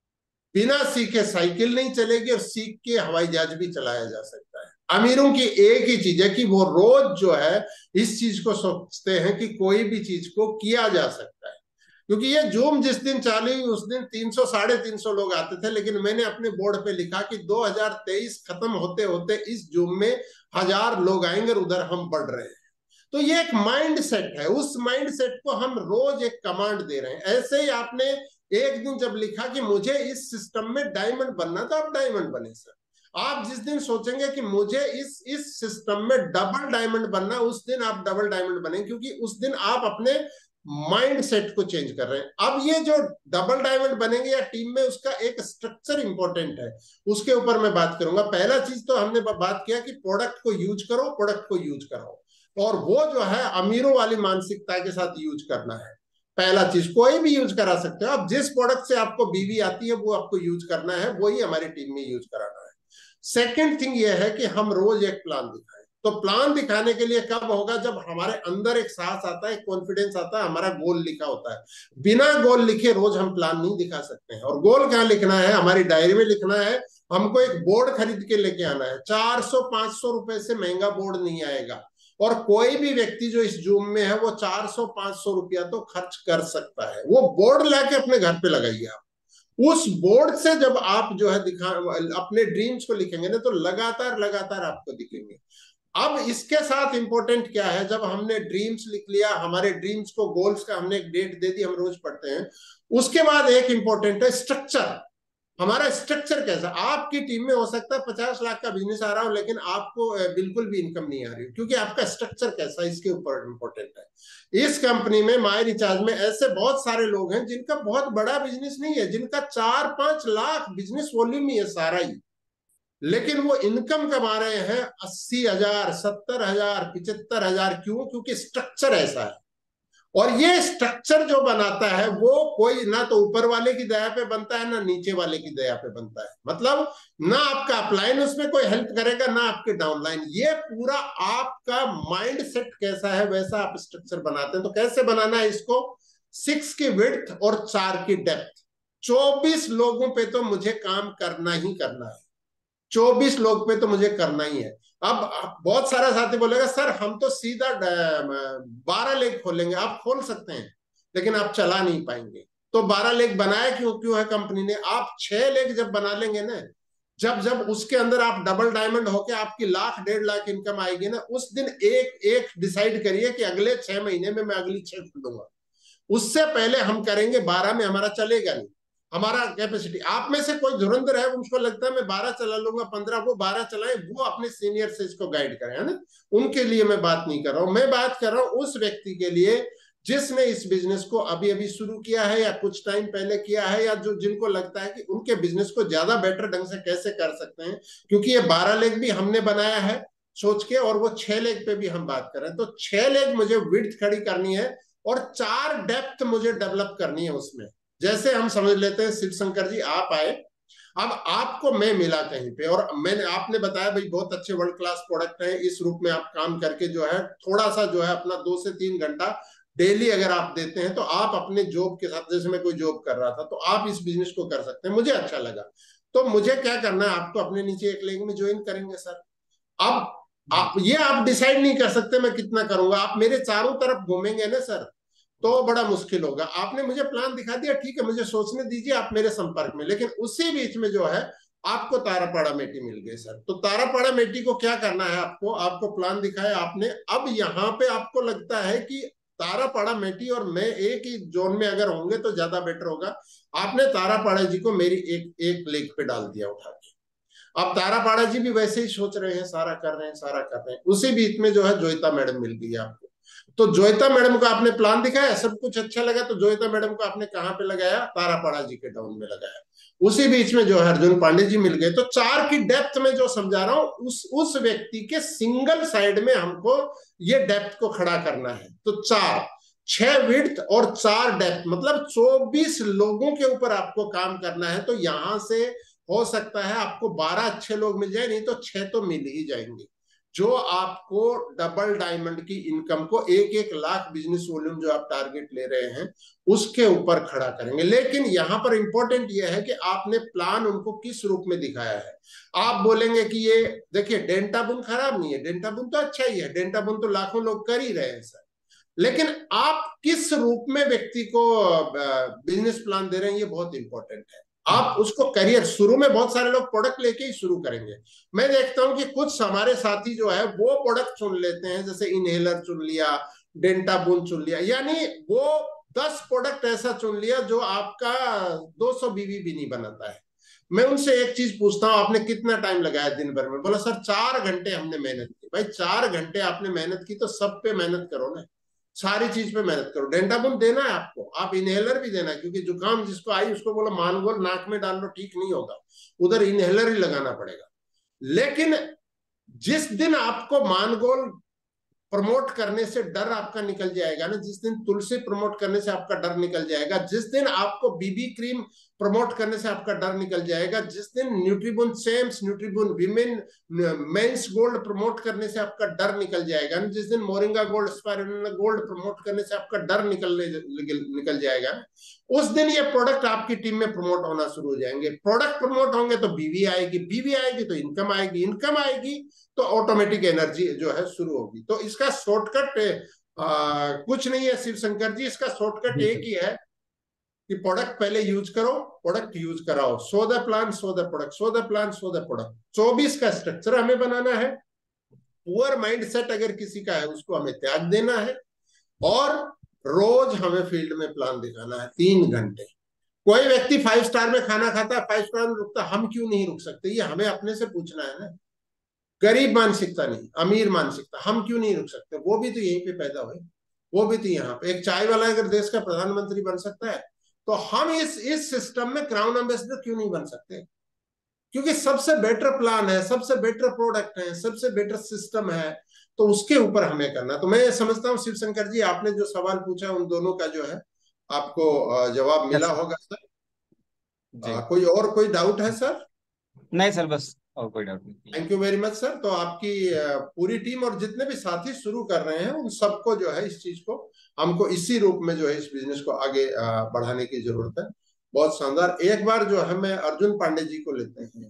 बिना सीखे साइकिल नहीं चलेगी और सीख के हवाई जहाज भी चलाया जा सकता है। अमीरों की एक ही चीज है कि वो रोज जो है इस चीज को सोचते हैं कि कोई भी चीज को किया जा सकता है। क्योंकि ये जूम जिस दिन चालू हुई उस दिन तीन सौ साढ़े तीन सौ लोग आते थे, लेकिन मैंने अपने बोर्ड पे लिखा कि दो हज़ार तेईस खत्म होते होते इस जूम में हजार लोग आएंगे और उधर हम बढ़ रहे हैं। तो ये एक माइंड सेट है, उस माइंड सेट को हम रोज एक कमांड दे रहे हैं। ऐसे ही आपने एक दिन जब लिखा कि मुझे इस सिस्टम में डायमंड बनना, तो आप डायमंड बने सर। आप जिस दिन सोचेंगे कि मुझे इस इस सिस्टम में डबल डायमंड बनना, उस दिन आप डबल डायमंड बनेंगे, क्योंकि उस दिन आप अपने माइंड सेट को चेंज कर रहे हैं। अब ये जो डबल डायमंड बनेंगे या टीम में, उसका एक स्ट्रक्चर इंपॉर्टेंट है, उसके ऊपर मैं बात करूंगा। पहला चीज तो हमने बात किया कि प्रोडक्ट को यूज करो, प्रोडक्ट को यूज करो, और वो जो है अमीरों वाली मानसिकता के साथ यूज करना है। पहला चीज, कोई भी यूज करा सकते हो आप, जिस प्रोडक्ट से आपको बीवी आती है वो आपको यूज करना है, वही हमारी टीम में यूज कराना है। सेकेंड थिंग ये है कि हम रोज एक प्लान दिखाएं। तो प्लान दिखाने के लिए कब होगा? जब हमारे अंदर एक साहस आता है, कॉन्फिडेंस आता है, हमारा गोल लिखा होता है। बिना गोल लिखे रोज हम प्लान नहीं दिखा सकते हैं। और गोल कहाँ लिखना है? हमारी डायरी में लिखना है। हमको एक बोर्ड खरीद के लेके आना है। चार सौ पांच सौ रुपए से महंगा बोर्ड नहीं आएगा, और कोई भी व्यक्ति जो इस जूम में है वो चार सौ पांच सौ रुपया तो खर्च कर सकता है। वो बोर्ड लाके अपने घर पे लगाइए आप। उस बोर्ड से जब आप जो है दिखा अपने ड्रीम्स को लिखेंगे ना, तो लगातार लगातार आपको दिखेंगे। अब इसके साथ इंपॉर्टेंट क्या है? जब हमने ड्रीम्स लिख लिया, हमारे ड्रीम्स को, गोल्स का हमने एक डेट दे दी, हम रोज पढ़ते हैं। उसके बाद एक इंपॉर्टेंट है स्ट्रक्चर। हमारा स्ट्रक्चर कैसा? आपकी टीम में हो सकता है पचास लाख का बिजनेस आ रहा हो, लेकिन आपको बिल्कुल भी इनकम नहीं आ रही, क्योंकि आपका स्ट्रक्चर कैसा, इसके ऊपर इंपॉर्टेंट है। इस कंपनी में माई रिचार्ज में ऐसे बहुत सारे लोग हैं जिनका बहुत बड़ा बिजनेस नहीं है, जिनका चार पांच लाख बिजनेस वॉल्यूम ही है सारा ही, लेकिन वो इनकम कमा रहे हैं अस्सी हजार, सत्तर हजार, पिछहत्तर हजार। क्यों? क्योंकि स्ट्रक्चर ऐसा है। और ये स्ट्रक्चर जो बनाता है वो कोई ना तो ऊपर वाले की दया पे बनता है ना नीचे वाले की दया पे बनता है। मतलब ना आपका अपलाइन उसमें कोई हेल्प करेगा ना आपके डाउनलाइन। ये पूरा आपका माइंड सेट कैसा है वैसा आप स्ट्रक्चर बनाते हैं। तो कैसे बनाना है इसको? सिक्स की विड्थ और चार की डेप्थ। चौबीस लोगों पे तो मुझे काम करना ही करना है, चौबीस लोग पे तो मुझे करना ही है। अब बहुत सारा साथी बोलेगा सर हम तो सीधा बारह लेग खोलेंगे। आप खोल सकते हैं लेकिन आप चला नहीं पाएंगे। तो बारह लेग बनाया क्यों क्यों है कंपनी ने? आप छह लेग जब बना लेंगे ना, जब जब उसके अंदर आप डबल डायमंड होके आपकी लाख डेढ़ लाख इनकम आएगी ना, उस दिन एक एक डिसाइड करिए कि अगले छह महीने में मैं अगली छह खोलूंगा। उससे पहले हम करेंगे बारह में हमारा चलेगा नहीं, हमारा कैपेसिटी। आप में से कोई धुरंधर है, उसको लगता है मैं बारह चला लूंगा पंद्रह, वो बारह चलाए, वो अपने सीनियर से इसको गाइड करें, है ना। उनके लिए मैं बात नहीं कर रहा हूं, मैं बात कर रहा हूं उस व्यक्ति के लिए जिसने इस बिजनेस को अभी अभी शुरू किया है या कुछ टाइम पहले किया है, या जो जिनको लगता है कि उनके बिजनेस को ज्यादा बेटर ढंग से कैसे कर सकते हैं। क्योंकि ये बारह लेग भी हमने बनाया है सोच के, और वो छह लेग पे भी हम बात कर रहे हैं। तो छह लेग मुझे विड्थ खड़ी करनी है और चार डेप्थ मुझे डेवलप करनी है उसमें। जैसे हम समझ लेते हैं शिव शंकर जी आप आए, अब आपको मैं मिला कहीं पे और मैंने आपने बताया भाई बहुत अच्छे वर्ल्ड क्लास प्रोडक्ट है, इस रूप में आप काम करके जो है थोड़ा सा जो है अपना दो से तीन घंटा डेली अगर आप देते हैं तो आप अपने जॉब के साथ, जैसे मैं कोई जॉब कर रहा था तो आप इस बिजनेस को कर सकते हैं। मुझे अच्छा लगा। तो मुझे क्या करना है, आपको अपने नीचे एक लेग में ज्वाइन करेंगे सर। अब आप ये आप डिसाइड नहीं कर सकते मैं कितना करूंगा, आप मेरे चारों तरफ घूमेंगे ना सर तो बड़ा मुश्किल होगा। आपने मुझे प्लान दिखा दिया, ठीक है मुझे सोचने दीजिए, आप मेरे संपर्क में। लेकिन उसी बीच में जो है आपको तारापाड़ा मेटी मिल गई सर। तो तारापाड़ा मेटी को क्या करना है, आपको आपको प्लान दिखाया आपने। अब यहाँ पे आपको लगता है कि तारापाड़ा मेटी और मैं एक ही जोन में अगर होंगे तो ज्यादा बेटर होगा। आपने तारापाड़ा जी को मेरी एक एक लेग पे डाल दिया उठा के। अब तारापाड़ा जी भी वैसे ही सोच रहे हैं, सारा कर रहे हैं सारा कर रहे हैं। उसी बीच में जो है जोयता मैडम मिल गई आपको। तो जोयता मैडम को आपने प्लान दिखाया, सब कुछ अच्छा लगा, तो जोयता मैडम को आपने कहां पे लगाया? तारापाड़ा जी के डाउन में लगाया। उसी बीच में जो है अर्जुन पांडे जी मिल गए। तो चार की डेप्थ में जो समझा रहा हूं, उस उस व्यक्ति के सिंगल साइड में हमको ये डेप्थ को खड़ा करना है। तो चार, छह विड्थ और चार डेप्थ, मतलब चौबीस लोगों के ऊपर आपको काम करना है। तो यहां से हो सकता है आपको बारह अच्छे लोग मिल जाए, नहीं तो छह तो मिल ही जाएंगे, जो आपको डबल डायमंड की इनकम को एक एक लाख बिजनेस वॉल्यूम जो आप टारगेट ले रहे हैं उसके ऊपर खड़ा करेंगे। लेकिन यहां पर इंपॉर्टेंट यह है कि आपने प्लान उनको किस रूप में दिखाया है। आप बोलेंगे कि ये देखिए डेंटाबुन खराब नहीं है, डेंटाबुन तो अच्छा ही है, डेंटाबुन तो लाखों लोग कर ही रहे हैं सर। लेकिन आप किस रूप में व्यक्ति को बिजनेस प्लान दे रहे हैं ये बहुत इंपॉर्टेंट है। आप उसको करियर, शुरू में बहुत सारे लोग प्रोडक्ट लेके ही शुरू करेंगे। मैं देखता हूं कि कुछ हमारे साथी जो है वो प्रोडक्ट चुन लेते हैं, जैसे इनहेलर चुन लिया, डेंटाबुन चुन लिया, यानी वो दस प्रोडक्ट ऐसा चुन लिया जो आपका दो सौ बीवी भी नहीं बनाता है। मैं उनसे एक चीज पूछता हूं, आपने कितना टाइम लगाया दिन भर में? बोला सर चार घंटे हमने मेहनत की। भाई चार घंटे आपने मेहनत की तो सब पे मेहनत करो ना, सारी चीज पे मेहनत करो। डेंटाबुन देना है आपको, आप इनहेलर भी देना है, क्योंकि जुकाम जिसको आई उसको बोला मानगोल नाक में डाल लो, ठीक नहीं होगा, उधर इनहेलर ही लगाना पड़ेगा। लेकिन जिस दिन आपको मानगोल प्रमोट करने से डर आपका निकल जाएगा ना, जिस दिन तुलसी प्रमोट करने से आपका डर निकल जाएगा, जिस दिन आपको बीबी क्रीम प्रमोट करने से आपका डर निकल जाएगा, जिस दिन न्यूट्रीबुन सेम्स, न्यूट्रीबुन विमेन, मेंस गोल्ड प्रमोट करने से आपका डर निकल जाएगा, जिस दिन moringa gold, spirulina gold promote करने से आपका डर निकलने निकल जाएगा, उस दिन ये प्रोडक्ट आपकी टीम में प्रमोट होना शुरू हो जाएंगे। प्रोडक्ट प्रमोट होंगे तो बीवी आएगी, बीवी आएगी तो इनकम आएगी, इनकम आएगी तो ऑटोमेटिक एनर्जी जो है शुरू होगी। तो इसका शॉर्टकट कुछ नहीं है शिव शंकर जी, इसका शॉर्टकट एक ही है कि प्रोडक्ट पहले यूज करो, प्रोडक्ट यूज कराओ। So the plan so the product, so the plan so the product. चौबीस का स्ट्रक्चर हमें बनाना है। पुअर माइंडसेट अगर किसी का है उसको हमें त्याग देना है, और रोज हमें फील्ड में प्लान दिखाना है तीन घंटे। कोई व्यक्ति फाइव स्टार में खाना खाता है, फाइव स्टार में रुकता, हम क्यों नहीं रुक सकते? ये हमें अपने से पूछना है ना। गरीब मानसिकता नहीं, अमीर मानसिकता, हम क्यों नहीं रुक सकते? वो भी तो यहीं पे पैदा हुए, वो भी तो यहाँ पे। एक चाय वाला अगर देश का प्रधानमंत्री बन सकता है तो हम इस इस सिस्टम में क्राउन एम्बेसडर क्यों नहीं बन सकते? क्योंकि सबसे बेटर प्लान है, सबसे बेटर प्रोडक्ट है, सबसे बेटर सिस्टम है, तो उसके ऊपर हमें करना। तो मैं समझता हूँ शिव शंकर जी, आपने जो सवाल पूछा उन दोनों का जो है आपको जवाब मिला होगा सर। जी कोई और कोई डाउट है सर? नहीं सर, बस और कोई डाउट नहीं। Thank you very much sir. तो आपकी पूरी टीम और जितने भी साथी शुरू कर रहे हैं उन सबको जो है इस चीज को, हमको इसी रूप में जो है इस बिजनेस को आगे बढ़ाने की जरूरत है। बहुत शानदार। एक बार जो है मैं अर्जुन पांडे जी को लेते हैं।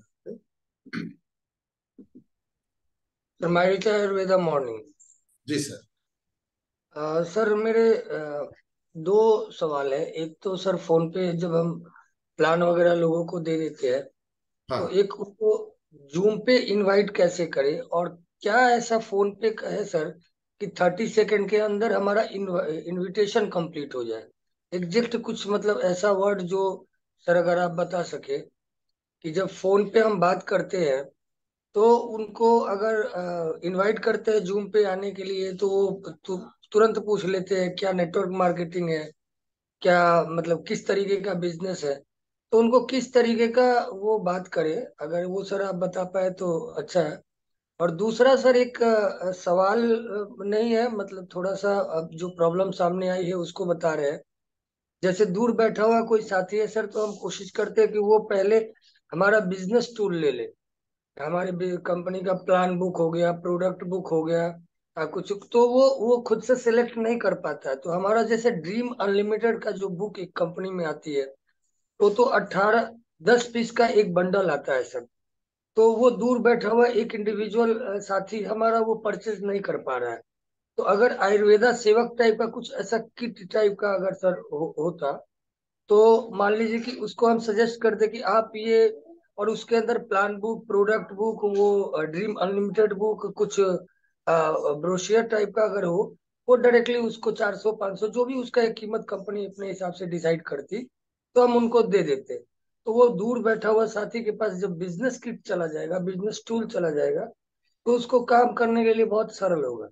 सर माइल्ड आयुर्वेदा मॉर्निंग। जी सर। आ, सर मेरे आ, दो सवाल है। एक तो सर फोन पे जब हम प्लान वगैरह लोगों को दे देते हैं तो हाँ एक उनको जूम पे इनवाइट कैसे करें, और क्या ऐसा फोन पे है सर कि थर्टी सेकंड के अंदर हमारा इनविटेशन कंप्लीट हो जाए। एग्जैक्ट कुछ मतलब ऐसा वर्ड जो सर अगर आप बता सके कि जब फोन पे हम बात करते हैं तो उनको अगर इनवाइट करते हैं जूम पे आने के लिए तो वो तु, तुरंत पूछ लेते हैं क्या नेटवर्क मार्केटिंग है, क्या मतलब किस तरीके का बिजनेस है, तो उनको किस तरीके का वो बात करे, अगर वो सर आप बता पाए तो अच्छा है। और दूसरा सर एक अ, सवाल अ, नहीं है, मतलब थोड़ा सा अब जो प्रॉब्लम सामने आई है उसको बता रहे हैं। जैसे दूर बैठा हुआ कोई साथी है सर, तो हम कोशिश करते हैं कि वो पहले हमारा बिजनेस टूल ले ले। हमारे कंपनी का प्लान बुक हो गया, प्रोडक्ट बुक हो गया, आ, कुछ तो वो वो खुद से सिलेक्ट नहीं कर पाता है। तो हमारा जैसे ड्रीम अनलिमिटेड का जो बुक एक कंपनी में आती है वो तो अट्ठारह दस पीस का एक बंडल आता है सर। तो वो दूर बैठा हुआ एक इंडिविजुअल साथी हमारा वो परचेज नहीं कर पा रहा है। तो अगर आयुर्वेदा सेवक टाइप का कुछ ऐसा किट टाइप का अगर सर हो, होता तो मान लीजिए कि उसको हम सजेस्ट कर दे कि आप ये, और उसके अंदर प्लान बुक, प्रोडक्ट बुक, वो ड्रीम अनलिमिटेड बुक, कुछ ब्रोशियर टाइप का अगर हो, वो डायरेक्टली उसको चार सौ पाँच सौ जो भी उसका एक कीमत कंपनी अपने हिसाब से डिसाइड करती तो हम उनको दे देते। तो वो दूर बैठा हुआ साथी के पास जब बिजनेस किट चला जाएगा, बिजनेस टूल चला जाएगा, तो उसको काम करने के लिए बहुत सरल होगा।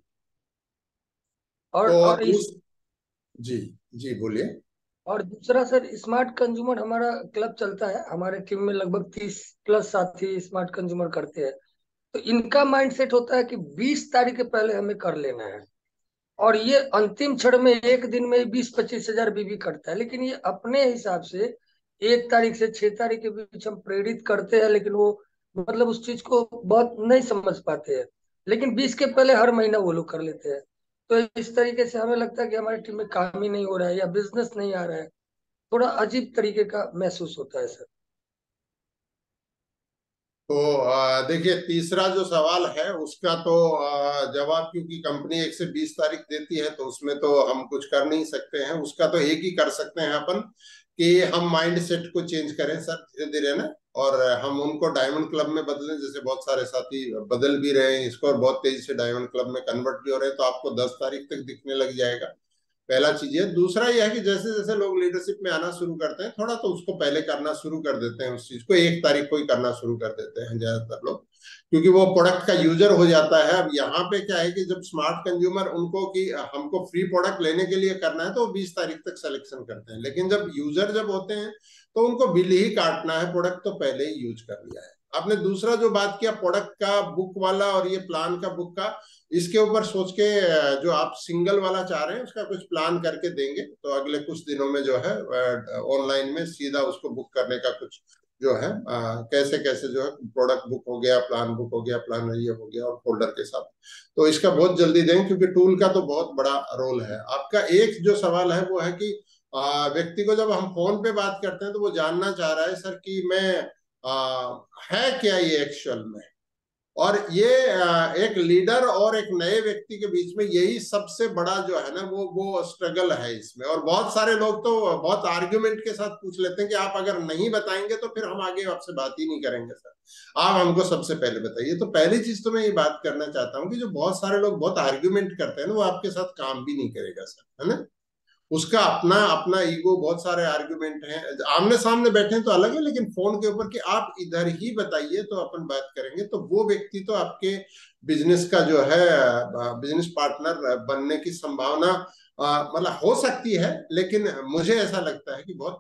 और तो और इस दूस जी जी बोलिए। और दूसरा सर, स्मार्ट कंज्यूमर हमारा क्लब चलता है, हमारे टीम में लगभग तीस प्लस साथी स्मार्ट कंज्यूमर करते हैं। तो इनका माइंडसेट होता है कि बीस तारीख के पहले हमें कर लेना है, और ये अंतिम क्षण में एक दिन में बीस पच्चीस हजार बीबी करता है। लेकिन ये अपने हिसाब से एक तारीख से छह तारीख के बीच हम प्रेरित करते हैं, लेकिन वो मतलब उस चीज को बहुत नहीं समझ पाते हैं। लेकिन बीस के पहले हर महीना वो लोग कर लेते हैं। तो इस तरीके से हमें लगता है कि हमारी टीम में काम ही नहीं हो रहा है या बिजनेस नहीं आ रहा है। थोड़ा अजीब तरीके का महसूस होता है सर। तो आ, देखिए, तीसरा जो सवाल है उसका तो आ, जवाब, क्योंकि कंपनी एक से बीस तारीख देती है तो उसमें तो हम कुछ कर नहीं सकते हैं। उसका तो एक ही कर सकते हैं अपन कि हम माइंड सेट को चेंज करें सर धीरे धीरे ना, और हम उनको डायमंड क्लब में बदलें। जैसे बहुत सारे साथी बदल भी रहे हैं इसको और बहुत तेजी से डायमंड क्लब में कन्वर्ट भी हो रहे हैं, तो आपको दस तारीख तक दिखने लग जाएगा। पहला चीज है। दूसरा यह है कि जैसे जैसे लोग लीडरशिप में आना शुरू करते हैं थोड़ा, तो उसको पहले करना शुरू कर देते हैं, उस चीज को एक तारीख को ही करना शुरू कर देते हैं ज्यादातर लोग, क्योंकि वो प्रोडक्ट का यूजर हो जाता है। अब यहाँ पे क्या है कि जब स्मार्ट कंज्यूमर उनको कि हमको फ्री प्रोडक्ट लेने के लिए करना है तो वो बीस तारीख तक सिलेक्शन करते हैं, लेकिन जब यूजर जब होते हैं तो उनको बिल ही काटना है, प्रोडक्ट तो पहले ही यूज कर लिया है। आपने दूसरा जो बात किया प्रोडक्ट का बुक वाला और ये प्लान का बुक का, इसके ऊपर सोच के जो आप सिंगल वाला चाह रहे हैं उसका कुछ प्लान करके देंगे तो अगले कुछ दिनों में जो है ऑनलाइन में सीधा उसको बुक करने का कुछ जो है आ, कैसे कैसे जो है प्रोडक्ट बुक हो गया, प्लान बुक हो गया, प्लान ये हो गया और फोल्डर के साथ, तो इसका बहुत जल्दी देंगे क्योंकि टूल का तो बहुत बड़ा रोल है। आपका एक जो सवाल है वो है कि आ, व्यक्ति को जब हम फोन पे बात करते हैं तो वो जानना चाह रहा है सर कि मैं आ, है क्या ये एक्चुअल में। और ये एक लीडर और एक नए व्यक्ति के बीच में यही सबसे बड़ा जो है ना वो वो स्ट्रगल है इसमें। और बहुत सारे लोग तो बहुत आर्ग्यूमेंट के साथ पूछ लेते हैं कि आप अगर नहीं बताएंगे तो फिर हम आगे आपसे बात ही नहीं करेंगे सर, आप हमको सबसे पहले बताइए। तो पहली चीज तो मैं ये बात करना चाहता हूँ कि जो बहुत सारे लोग बहुत आर्ग्यूमेंट करते हैं ना वो आपके साथ काम भी नहीं करेगा सर, है ना। उसका अपना अपना ईगो, बहुत सारे आर्गुमेंट हैं। आमने सामने बैठे हैं तो अलग है, लेकिन फोन के ऊपर कि आप इधर ही बताइए तो अपन बात करेंगे, तो वो व्यक्ति तो आपके बिजनेस का जो है बिजनेस पार्टनर बनने की संभावना मतलब हो सकती है, लेकिन मुझे ऐसा लगता है कि बहुत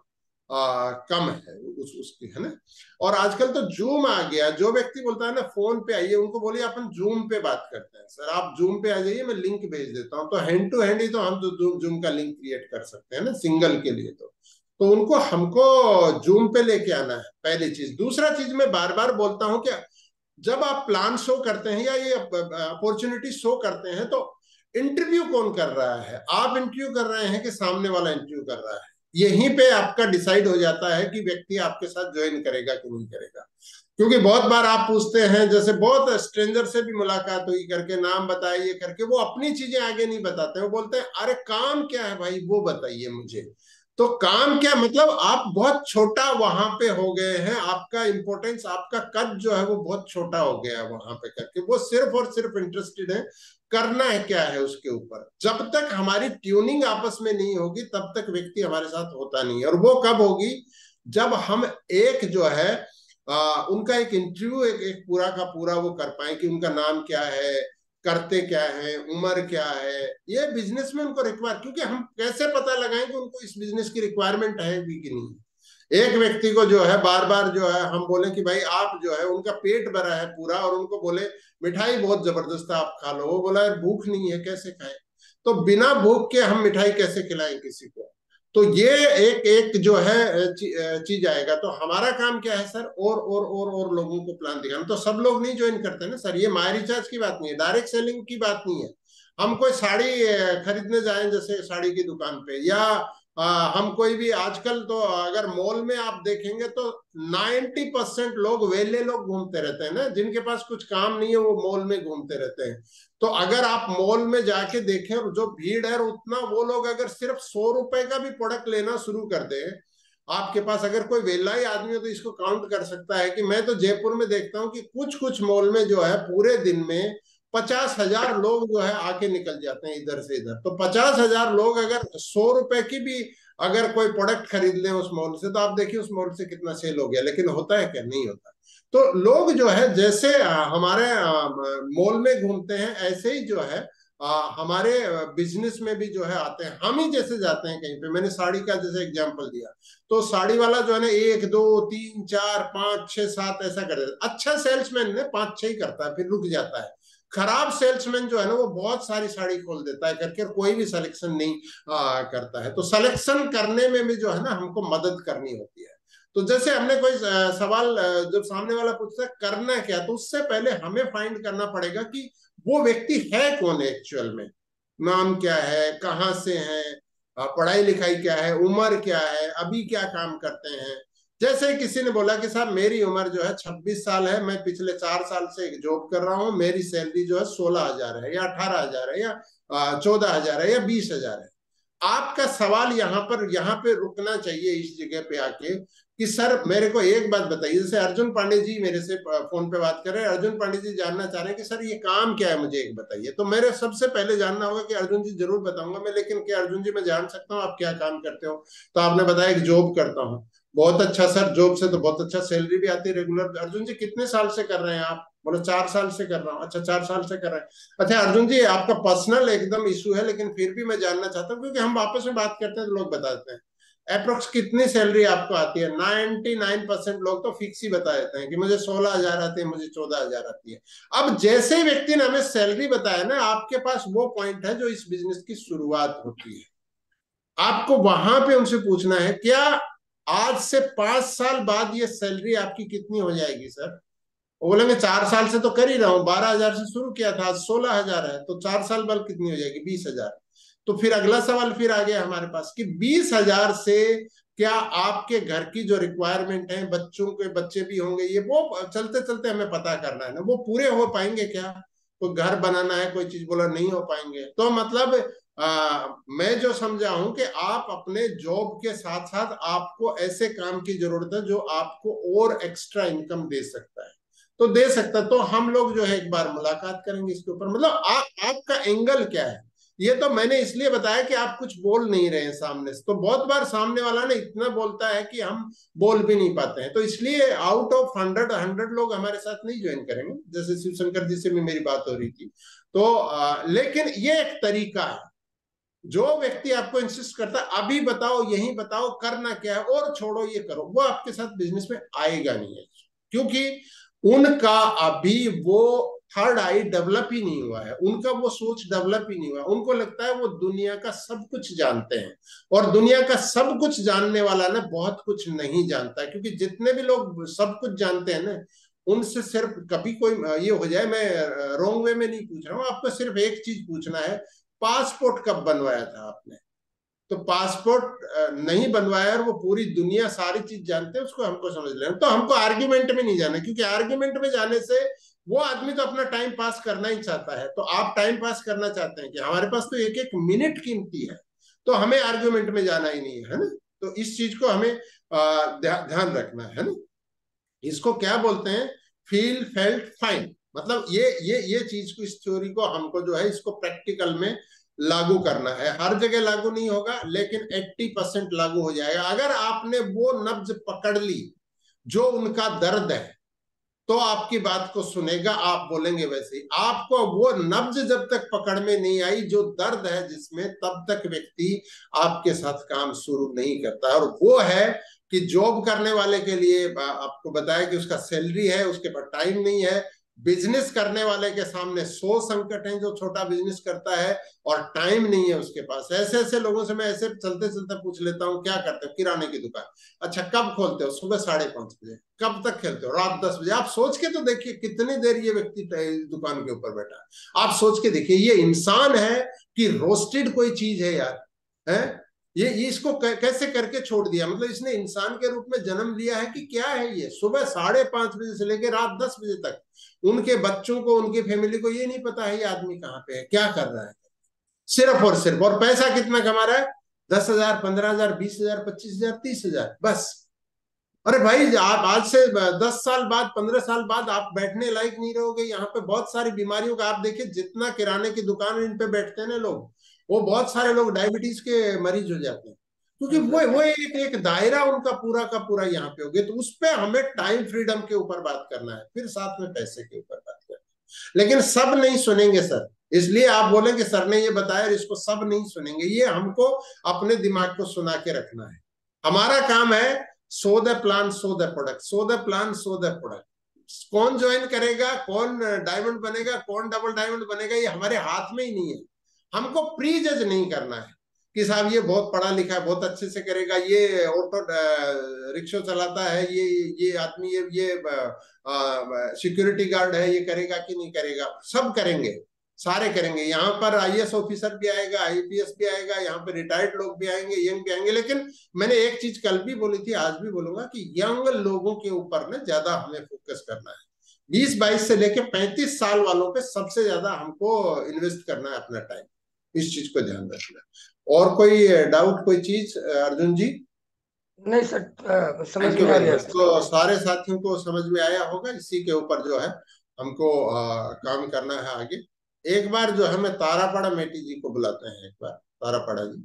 आ, कम है उस उसकी, है ना। और आजकल तो जूम आ गया, जो व्यक्ति बोलता है ना फोन पे आइए, उनको बोलिए अपन जूम पे बात करते हैं, सर आप जूम पे आ जाइए, मैं लिंक भेज देता हूँ। तो हैंड टू हैंड ही तो हम तो जूम, जूम का लिंक क्रिएट कर सकते हैं ना, सिंगल के लिए। तो तो उनको हमको जूम पे लेके आना है, पहली चीज। दूसरा चीज मैं बार बार बोलता हूँ कि जब आप प्लान शो करते हैं या ये अपॉर्चुनिटी शो करते हैं, तो इंटरव्यू कौन कर रहा है, आप इंटरव्यू कर रहे हैं कि सामने वाला इंटरव्यू कर रहा है, यहीं पे आपका डिसाइड हो जाता है कि व्यक्ति आपके साथ ज्वाइन करेगा कि नहीं करेगा। क्योंकि बहुत बार आप पूछते हैं, जैसे बहुत स्ट्रेंजर से भी मुलाकात हुई करके, नाम बताइए करके, वो अपनी चीजें आगे नहीं बताते, वो बोलते हैं अरे काम क्या है भाई वो बताइए मुझे। तो काम क्या मतलब, आप बहुत छोटा वहां पे हो गए हैं, आपका इंपॉर्टेंस, आपका कद जो है वो बहुत छोटा हो गया है वहां पे करके। वो सिर्फ और सिर्फ इंटरेस्टेड है करना है क्या है उसके ऊपर। जब तक हमारी ट्यूनिंग आपस में नहीं होगी तब तक व्यक्ति हमारे साथ होता नहीं है। और वो कब होगी, जब हम एक जो है आ, उनका एक इंटरव्यू एक, एक पूरा का पूरा वो कर पाए कि उनका नाम क्या है, करते क्या है, उम्र क्या है, ये बिजनेस में उनको रिक्वायर। क्योंकि हम कैसे पता लगाएं कि उनको इस बिजनेस की रिक्वायरमेंट है भी कि नहीं। एक व्यक्ति को जो है बार बार जो है हम बोले कि भाई आप जो है, उनका पेट भरा है पूरा, और उनको बोले मिठाई बहुत जबरदस्त है आप खा लो, वो बोला भूख नहीं है कैसे खाए। तो बिना भूख के हम मिठाई कैसे खिलाएं किसी को। तो ये एक एक जो है चीज आएगा। तो हमारा काम क्या है सर, और और और और लोगों को प्लान दिखाना। तो सब लोग नहीं ज्वाइन करते ना सर, ये माय रिचार्ज की बात नहीं है, डायरेक्ट सेलिंग की बात नहीं है। हम कोई साड़ी खरीदने जाएं जैसे साड़ी की दुकान पे, या आ, हम कोई भी, आजकल तो अगर मॉल में आप देखेंगे तो नाइन्टी परसेंट लोग वेले लोग घूमते रहते हैं ना, जिनके पास कुछ काम नहीं है वो मॉल में घूमते रहते हैं। तो अगर आप मॉल में जाके देखें जो भीड़ है, उतना वो लोग अगर सिर्फ सौ रुपए का भी प्रोडक्ट लेना शुरू कर दे, आपके पास अगर कोई वेला ही आदमी हो तो इसको काउंट कर सकता है कि मैं तो जयपुर में देखता हूँ कि कुछ कुछ मॉल में जो है पूरे दिन में पचास हजार लोग जो है आके निकल जाते हैं इधर से इधर। तो पचास हजार लोग अगर सौ रुपए की भी अगर कोई प्रोडक्ट खरीद लें उस मॉल से, तो आप देखिए उस मॉल से कितना सेल हो गया। लेकिन होता है क्या, नहीं होता। तो लोग जो है जैसे हमारे मॉल में घूमते हैं, ऐसे ही जो है आ, हमारे बिजनेस में भी जो है आते हैं। हम ही जैसे जाते हैं कहीं पे, मैंने साड़ी का जैसे एग्जांपल दिया, तो साड़ी वाला जो है ना एक दो तीन चार पांच छह सात ऐसा कर देता। अच्छा सेल्समैन ने पांच छह ही करता है फिर रुक जाता है। खराब सेल्समैन जो है ना वो बहुत सारी साड़ी खोल देता है करके, कोई भी सिलेक्शन नहीं आ, करता है। तो सिलेक्शन करने में भी जो है ना हमको मदद करनी होती है। तो जैसे हमने कोई सवाल जब सामने वाला पूछता है करना क्या, तो उससे पहले हमें फाइंड करना पड़ेगा कि वो व्यक्ति है कौन एक्चुअल में, नाम क्या है, कहाँ से है, पढ़ाई लिखाई क्या है, उम्र क्या है, अभी क्या काम करते हैं। जैसे किसी ने बोला कि साहब मेरी उम्र जो है छब्बीस साल है, मैं पिछले चार साल से एक जॉब कर रहा हूँ, मेरी सैलरी जो है सोलह हजार है या अठारह हजार है या चौदह हजार है या बीस हजार है। आपका सवाल यहाँ पर यहाँ पे रुकना चाहिए इस जगह पे आके कि सर मेरे को एक बात बताइए। जैसे अर्जुन पांडे जी मेरे से फोन पे बात कर रहे हैं, अर्जुन पांडे जी जानना चाह रहे हैं कि सर ये काम क्या है मुझे एक बताइए। तो मेरे सबसे पहले जानना होगा कि अर्जुन जी जरूर बताऊंगा मैं, लेकिन क्या अर्जुन जी मैं जान सकता हूँ आप क्या काम करते हो। तो आपने बताया कि जॉब करता हूँ, बहुत अच्छा सर, जॉब से तो बहुत अच्छा सैलरी भी आती है रेगुलर। अर्जुन जी कितने साल से कर रहे हैं आप? बोले चार साल से कर रहा हूँ। अच्छा चार साल से कर रहे हैं। अच्छा अर्जुन जी आपका पर्सनल एकदम इशू है, लेकिन फिर भी मैं जानना चाहता हूँ, क्योंकि हम आपस में बात करते हैं तो लोग बताते हैं अप्रोक्स कितनी सैलरी आपको आती है। नाइन्टी नाइन परसेंट लोग तो फिक्स ही बता देते हैं कि मुझे सोलह हजार आती है, मुझे चौदह हजार आती है। अब जैसे ही व्यक्ति ने हमें सैलरी बताया ना, आपके पास वो पॉइंट है जो इस बिजनेस की शुरुआत होती है। आपको वहां पे उनसे पूछना है क्या आज से पांच साल बाद ये सैलरी आपकी कितनी हो जाएगी सर। वो बोलेंगे चार साल से तो कर ही रहा हूँ, बारह हजार से शुरू किया था, आज सोलह हजार है, तो चार साल बाद कितनी हो जाएगी? बीस हजार। तो फिर अगला सवाल फिर आ गया हमारे पास कि बीस हजार से क्या आपके घर की जो रिक्वायरमेंट है, बच्चों के बच्चे भी होंगे, ये वो चलते चलते हमें पता करना है ना, वो पूरे हो पाएंगे क्या? कोई घर बनाना है, कोई चीज बोला नहीं हो पाएंगे। तो मतलब आ, मैं जो समझा हूं कि आप अपने जॉब के साथ साथ आपको ऐसे काम की जरूरत है जो आपको और एक्स्ट्रा इनकम दे सकता है, तो दे सकता। तो हम लोग जो है एक बार मुलाकात करेंगे इसके ऊपर। मतलब आ, आपका एंगल क्या है, ये तो मैंने इसलिए बताया कि आप कुछ बोल नहीं रहे हैं सामने से। तो बहुत बार सामने वाला ने इतना बोलता है कि हम बोल भी नहीं पाते हैं, तो इसलिए आउट ऑफ हंड्रेड हंड्रेड लोग हमारे साथ नहीं ज्वाइन करेंगे। जैसे शिवशंकर जी से भी मेरी बात हो रही थी। तो आ, लेकिन ये एक तरीका है, जो व्यक्ति आपको इंसिस्ट करता है अभी बताओ, यही बताओ, करना क्या है और छोड़ो ये करो, वो आपके साथ बिजनेस में आएगा नहीं है, क्योंकि उनका अभी वो थर्ड आई डेवलप ही नहीं हुआ है, उनका वो सोच डेवलप ही नहीं हुआ। उनको लगता है वो दुनिया का सब कुछ जानते हैं, और दुनिया का सब कुछ जानने वाला ना बहुत कुछ नहीं जानता है, क्योंकि जितने भी लोग सब कुछ जानते हैं ना, उनसे सिर्फ कभी कोई ये हो जाए, मैं रॉन्ग वे में नहीं पूछ रहा हूँ, आपको सिर्फ एक चीज पूछना है, पासपोर्ट कब बनवाया था आपने? तो पासपोर्ट नहीं बनवाया और वो पूरी दुनिया सारी चीज जानते हैं, उसको हमको समझ लेना। तो हमको आर्ग्यूमेंट में नहीं जाना, क्योंकि आर्ग्यूमेंट में जाने से वो आदमी तो अपना टाइम पास करना ही चाहता है। तो आप टाइम पास करना चाहते हैं कि हमारे पास तो एक एक मिनट कीमती है, तो हमें आर्ग्यूमेंट में जाना ही नहीं है ना। तो इस चीज को हमें ध्यान रखना है ना। इसको क्या बोलते हैं? Feel felt fine. मतलब ये ये ये चीज को, इस थ्योरी को हमको जो है इसको प्रैक्टिकल में लागू करना है। हर जगह लागू नहीं होगा, लेकिन अस्सी परसेंट लागू हो जाएगा। अगर आपने वो नब्ज पकड़ ली जो उनका दर्द है, तो आपकी बात को सुनेगा, आप बोलेंगे वैसे ही। आपको वो नब्ज जब तक पकड़ में नहीं आई जो दर्द है जिसमें, तब तक व्यक्ति आपके साथ काम शुरू नहीं करता। और वो है कि जॉब करने वाले के लिए आपको बताया कि उसका सैलरी है, उसके पास टाइम नहीं है। बिजनेस करने वाले के सामने सौ संकट हैं, जो छोटा बिजनेस करता है और टाइम नहीं है उसके पास। ऐसे ऐसे लोगों से मैं ऐसे चलते चलते पूछ लेता हूँ, क्या करते हो? किराने की दुकान। अच्छा, कब खोलते हो? सुबह साढ़े पांच बजे। कब तक खेलते हो? रात दस बजे। आप सोच के तो देखिए कितनी देर ये व्यक्ति दुकान के ऊपर बैठा है। आप सोच के देखिए, ये इंसान है कि रोस्टेड कोई चीज है यार, है ये ये इसको कैसे करके छोड़ दिया? मतलब इसने इंसान के रूप में जन्म लिया है कि क्या है ये? सुबह साढ़े पांच बजे से लेकर रात दस बजे तक उनके बच्चों को, उनकी फैमिली को ये नहीं पता है ये आदमी कहाँ पे है, क्या कर रहा है, सिर्फ और सिर्फ। और पैसा कितना कमा रहा है? दस हजार, पंद्रह हजार, बीस हजार, पच्चीस हजार, तीस हजार, बस। अरे भाई, आप आज से दस साल बाद, पंद्रह साल बाद आप बैठने लायक नहीं रहोगे। यहाँ पे बहुत सारी बीमारियों का आप देखिए, जितना किराने की दुकान इन पे बैठते हैं ना लोग, वो बहुत सारे लोग डायबिटीज के मरीज हो जाते हैं, क्योंकि वो वो एक एक दायरा उनका पूरा का पूरा यहाँ पे हो गया। तो उस पर हमें टाइम फ्रीडम के ऊपर बात करना है, फिर साथ में पैसे के ऊपर बात करना है। लेकिन सब नहीं सुनेंगे सर, इसलिए आप बोलेंगे सर ने ये बताया, इसको सब नहीं सुनेंगे। ये हमको अपने दिमाग को सुना के रखना है। हमारा काम है so the plan so the product, so the plan so the product. कौन ज्वाइन करेगा, कौन डायमंड बनेगा, कौन डबल डायमंड बनेगा, ये हमारे हाथ में ही नहीं है। हमको प्री जज नहीं करना है कि साहब ये बहुत पढ़ा लिखा है, बहुत अच्छे से करेगा, ये ऑटो रिक्शा चलाता है, ये ये आदमी ये ये सिक्योरिटी गार्ड है, ये करेगा कि नहीं करेगा। सब करेंगे, सारे करेंगे। यहाँ पर आई ए एस ऑफिसर भी आएगा, आई पी एस भी आएगा, यहाँ पर रिटायर्ड लोग भी आएंगे, यंग भी आएंगे। लेकिन मैंने एक चीज कल भी बोली थी, आज भी बोलूंगा कि यंग लोगों के ऊपर ना ज्यादा हमें फोकस करना है। बीस बाईस से लेकर पैंतीस साल वालों पे सबसे ज्यादा हमको इन्वेस्ट करना है अपना टाइम। इस चीज को ध्यान रखना। और कोई डाउट, कोई चीज अर्जुन जी? नहीं सर, समझ थैंक यू में आ वेरी गया मच। सर। तो सारे साथियों को समझ में आया होगा। इसी के ऊपर जो है हमको आ, काम करना है आगे। एक बार जो है मैं तारापाड़ा मेटी जी को बुलाते हैं, एक बार तारापाड़ा जी।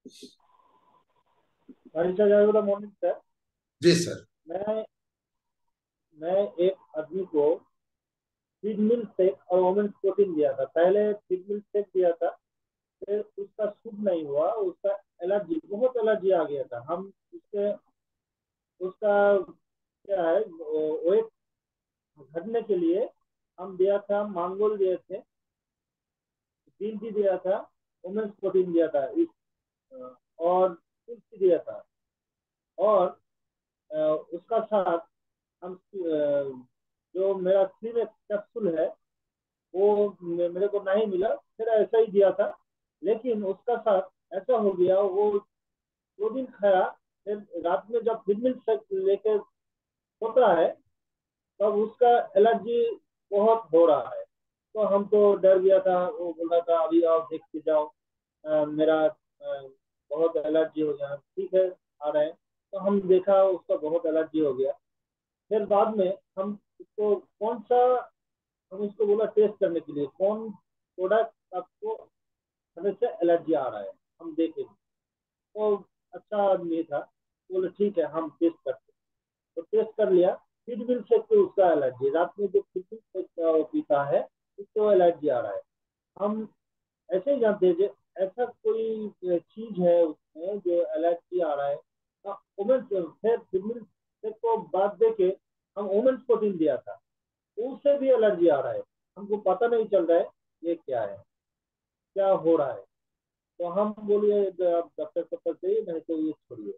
Morning sir. जी सर। मैं मैं एक आदमी को फीड मिल शेक और वोमेन प्रोटीन दिया था। पहले फीड मिल शेक दिया था, फिर उसका सूट नहीं हुआ, उसका एलर्जी, बहुत एलर्जी आ गया था। हम उससे उसका क्या है, वेट घटने के लिए हम दिया था, मांगोल दिए थे, ग्रीन टी दिया था, वोमेन प्रोटीन दिया था, इस और तुलसी दिया था। और उसका साथ हम जो मेरा थ्री कैप्सूल है वो मेरे को नहीं मिला, फिर ऐसा ही दिया था। लेकिन उसका साथ ऐसा हो गया, वो दो दिन खाया, फिर रात में जब फिर लेके सोता है तब उसका एलर्जी बहुत हो रहा है। तो हम तो डर गया था। वो बोल रहा था अभी आओ देख के जाओ, आ, मेरा आ, बहुत एलर्जी हो गया। ठीक है, आ रहे हैं। तो हम देखा उसका बहुत एलर्जी हो गया। फिर बाद में हम उसको कौन सा, हम उसको बोला टेस्ट करने के लिए कौन प्रोडक्ट आपको हमेशा एलर्जी आ रहा है, हम देखेंगे। तो अच्छा आदमी था, बोले ठीक है हम टेस्ट करते। तो टेस्ट कर लिया, फिर भी से तो उसका एलर्जी, रात में जो फिर पीता है उसको एलर्जी आ रहा है। हम ऐसे ही जानते हैं ऐसा कोई चीज है उसमें जो एलर्जी आ रहा है। वुमेन्स फिर फीमेल सेक्स को बाद दे के हम वुमेन्स प्रोटीन दिया था, उससे भी एलर्जी आ रहा है। हमको पता नहीं चल रहा है ये क्या है, क्या हो रहा है। तो हम बोलिए आप डॉक्टर को पास जाइए, नहीं तो ये छोड़िए।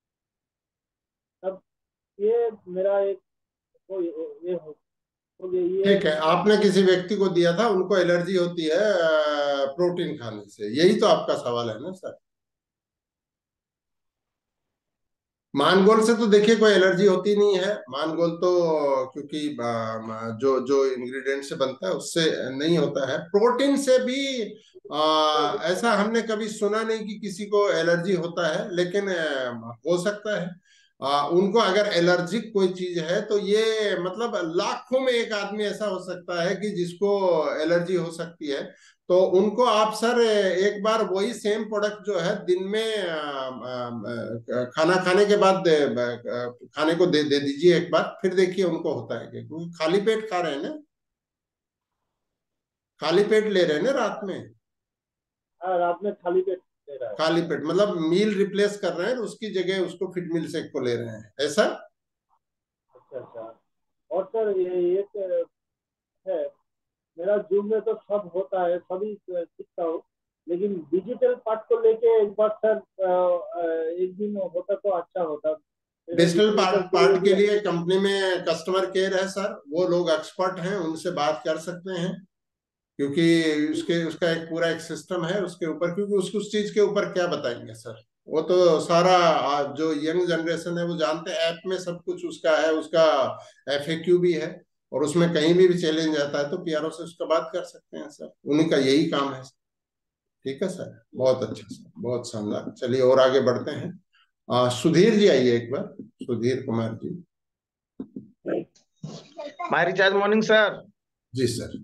अब ये मेरा एक तो ये ये हो तो ये ये ठीक है, आपने किसी व्यक्ति को दिया था, उनको एलर्जी होती है प्रोटीन खाने से, यही तो आपका सवाल है ना सर? मानगोल से तो देखिए कोई एलर्जी होती नहीं है। मानगोल तो क्योंकि आ, जो जो इंग्रेडिएंट से बनता है उससे नहीं होता है। प्रोटीन से भी आ, ऐसा हमने कभी सुना नहीं कि किसी को एलर्जी होता है, लेकिन आ, हो सकता है। आ, उनको अगर एलर्जिक कोई चीज है तो ये मतलब लाखों में एक आदमी ऐसा हो सकता है कि जिसको एलर्जी हो सकती है। तो उनको आप सर एक बार वही सेम प्रोडक्ट जो है दिन में आ, आ, खाना खाने के बाद आ, खाने को दे दे दीजिए एक बार, फिर देखिए उनको होता है क्या, क्योंकि खाली पेट खा रहे हैं ना, खाली पेट ले रहे हैं ना रात में। हाँ, रात में खाली पेट ले रहा है। खाली पेट मतलब मील रिप्लेस कर रहे हैं, उसकी जगह उसको फिट मील शेक को ले रहे हैं, ऐसा। अच्छा अच्छा। और सर ये एक है, मेरा जूम में तो सब होता है, सभी सीखता हूँ, लेकिन डिजिटल पार्ट को लेके एक बार सर अ, अ, एक दिन होता तो अच्छा होता। मेरा डिजिटल पार्ट डिस्ट्रीब्यूटर के लिए पार्ट भी के लिए कंपनी में कस्टमर केयर है सर, वो लोग एक्सपर्ट हैं, उनसे बात कर सकते हैं। क्योंकि उसके उसका एक पूरा एक सिस्टम है उसके ऊपर, क्योंकि उसको उस चीज के ऊपर क्या बताएंगे सर, वो तो सारा आ, जो यंग जनरेशन है वो जानते हैं, ऐप में सब कुछ उसका है, उसका एफएक्यू भी है, और उसमें कहीं भी भी चैलेंज आता है तो पीआरओ से उसका बात कर सकते हैं सर, उन्हीं का यही काम है। ठीक है सर, बहुत अच्छा सर, बहुत शानदार। चलिए और आगे बढ़ते हैं। आ, सुधीर जी आइए एक बार, Sudhir Kumar ji. My Recharge morning sir. जी सर।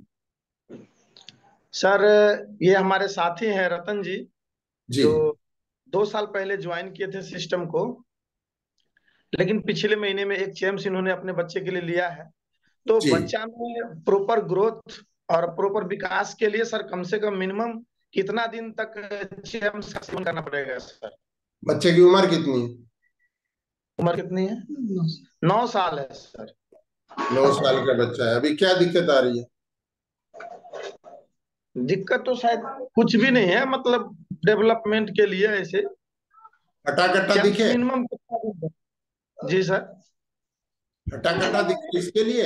सर ये हमारे साथी हैं रतन जी, जी जो दो साल पहले ज्वाइन किए थे सिस्टम को, लेकिन पिछले महीने में एक चेम्स इन्होंने अपने बच्चे के लिए लिया है। तो जी। बच्चा में प्रॉपर ग्रोथ और प्रॉपर विकास के लिए सर कम से कम मिनिमम कितना दिन तक चेम्स का सेवन करना पड़ेगा सर? बच्चे की उम्र कितनी है? उम्र कितनी है? नौ साल है सर। नौ साल का बच्चा है, अभी क्या दिक्कत आ रही है? दिक्कत तो शायद कुछ भी नहीं है, मतलब डेवलपमेंट के लिए ऐसे हटा कट्टा चेम्स दिखे? मिनिमम कितना दिन तक? जी सर। हट्टा कट्टा दिखे इसके लिए?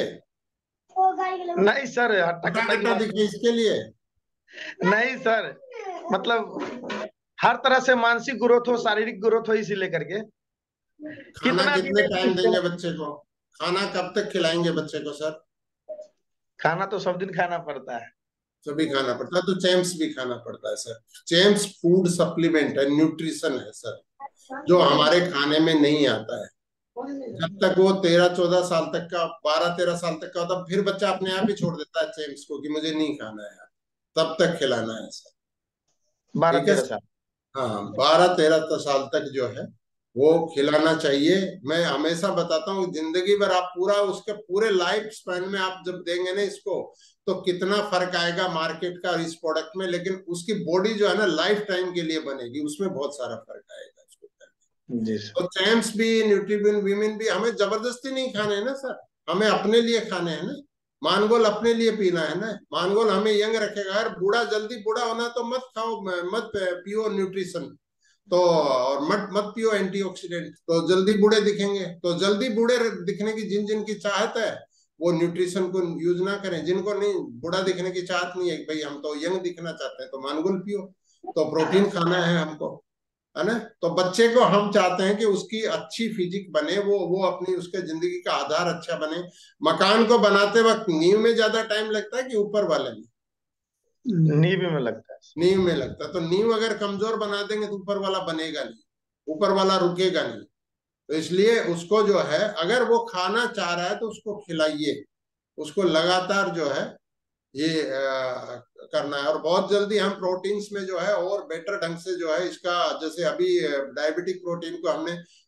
नहीं सर, हट्टा हट्टा कट्टा की कट्टा बात दिखे इसके लिए? नहीं सर, मतलब हर तरह से मानसिक ग्रोथ हो, शारीरिक ग्रोथ हो, इसी लेकर के खाना कितना दिन कितने है टाइम इसको? देंगे बच्चे को? खाना कब तक खिलाएंगे बच्चे को सर? खाना तो सब दिन खाना पड़ता है। सभी खाना पड़ता है तो चैम्प्स भी खाना पड़ता है सर। चैम्प्स फूड सप्लीमेंट है, न्यूट्रिशन है सर, जो हमारे खाने में नहीं आता है। जब तक वो तेरह चौदह साल तक का, बारह तेरह साल तक का होता, फिर बच्चा अपने आप ही छोड़ देता है चैम्प्स को कि मुझे नहीं खाना है यार, तब तक खिलाना है सर। बारह ठीक है तेरह सर। साल हाँ, बारह तेरह साल तक जो है वो खिलाना चाहिए। मैं हमेशा बताता हूँ जिंदगी भर आप पूरा उसके पूरे लाइफ स्पैन में आप जब देंगे ना इसको, तो कितना फर्क आएगा मार्केट का और इस प्रोडक्ट में, लेकिन उसकी बॉडी जो है ना लाइफ टाइम के लिए बनेगी, उसमें बहुत सारा फर्क आएगा इसको। जी तो सर। चैम्प्स भी, न्यूट्रीबिन विमिन भी हमें जबरदस्ती नहीं खाने हैं ना सर, हमें अपने लिए खाने हैं ना। मानगोल अपने लिए पीना है ना, मानगोल हमें यंग रखेगा। यार बूढ़ा जल्दी बूढ़ा होना तो मत खाओ, मत पियो न्यूट्रिशन, तो और मत मत पियो एंटीऑक्सीडेंट, तो जल्दी बूढ़े दिखेंगे। तो जल्दी बूढ़े दिखने की जिन जिन की चाहत है वो न्यूट्रिशन को यूज ना करें, जिनको नहीं बूढ़ा दिखने की चाहत नहीं है, भाई हम तो यंग दिखना चाहते हैं, तो मानगोल पियो। तो प्रोटीन खाना है हमको, है ना। तो बच्चे को हम चाहते हैं कि उसकी अच्छी फिजिक बने, वो वो अपनी उसके जिंदगी का आधार अच्छा बने। मकान को बनाते वक्त नींव में ज्यादा टाइम लगता है कि ऊपर वाले में? नींव में लगता है। नींव में लगता है। तो नींव अगर कमजोर बना देंगे तो ऊपर वाला बनेगा नहीं, ऊपर वाला रुकेगा नहीं। तो इसलिए उसको जो है, अगर वो खाना चाह रहा है तो उसको खिलाइए, उसको लगातार जो है ये आ, करना है। और बहुत जल्दी हम प्रोटीन्स में जो है और बेटर ढंग से जो है इसका, जैसे अभी डायबिटिक प्रोटीन को हमने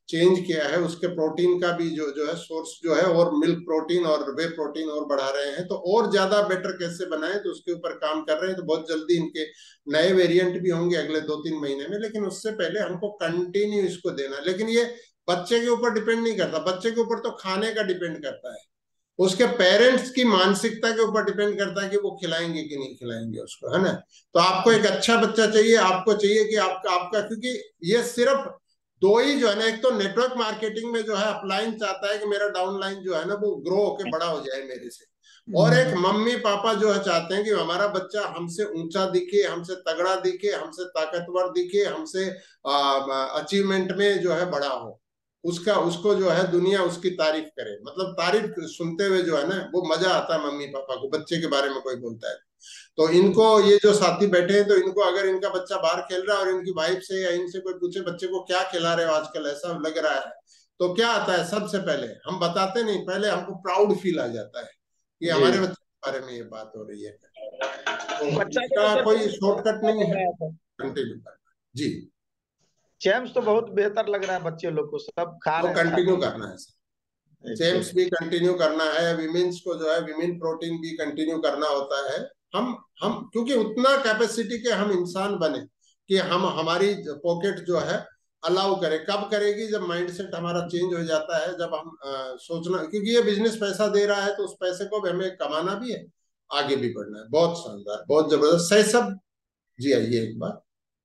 चेंज किया है, उसके प्रोटीन का भी जो जो है सोर्स जो है, और मिल्क प्रोटीन और वे प्रोटीन और बढ़ा रहे हैं। तो और ज्यादा बेटर कैसे बनाएं, तो उसके ऊपर काम कर रहे हैं। तो बहुत जल्दी इनके नए वेरिएंट भी होंगे अगले दो तीन महीने में, लेकिन उससे पहले हमको कंटिन्यू इसको देना। लेकिन ये बच्चे के ऊपर डिपेंड नहीं करता, बच्चे के ऊपर तो खाने का डिपेंड करता है, उसके पेरेंट्स की मानसिकता के ऊपर डिपेंड करता है कि वो खिलाएंगे कि नहीं खिलाएंगे उसको, है ना। तो आपको एक अच्छा बच्चा चाहिए, आपको चाहिए कि आपका आपका क्योंकि ये सिर्फ दो ही जो है ना, एक तो नेटवर्क मार्केटिंग में जो है अपलाइन चाहता है कि मेरा डाउनलाइन जो है ना वो ग्रो होके बड़ा हो जाए मेरे से, और एक मम्मी पापा जो है चाहते हैं कि हमारा बच्चा हमसे ऊंचा दिखे, हमसे तगड़ा दिखे, हमसे ताकतवर दिखे, हमसे अचीवमेंट में जो है बड़ा हो, उसका उसको जो है दुनिया उसकी तारीफ करे। मतलब तारीफ सुनते हुए जो है ना वो मजा आता है मम्मी पापा को, बच्चे के बारे में कोई बोलता है। तो इनको ये जो साथी बैठे हैं, तो इनको अगर इनका बच्चा बाहर खेल रहा है और इनकी वाइफ से या इनसे कोई पूछे बच्चे को क्या खिला रहे हो आजकल, ऐसा लग रहा है, तो क्या आता है सबसे पहले, हम बताते नहीं, पहले हमको प्राउड फील आ जाता है कि हमारे बच्चे के बारे में ये बात हो रही है। तो बच्चा इसका को कोई शॉर्टकट नहीं है, तो कंटिन्यू करना जी। चैम्प्स तो बहुत बेहतर लग रहा है, बच्चे लोग को सब खा वो रहे हैं। कंटिन्यू करना है सर, चैम्प्स भी कंटिन्यू करना है, विमेन्स को जो है विमेन प्रोटीन भी कंटिन्यू करना होता है। हम हम क्योंकि उतना कैपेसिटी के हम इंसान बने कि हम हमारी पॉकेट जो है अलाउ करे। कब करेगी, जब माइंडसेट हमारा चेंज हो जाता है, जब हम आ, सोचना, क्योंकि ये बिजनेस पैसा दे रहा है तो उस पैसे को भी हमें कमाना भी है, आगे भी बढ़ना है। बहुत शानदार, बहुत जबरदस्त है सब जी। आइए एक बार।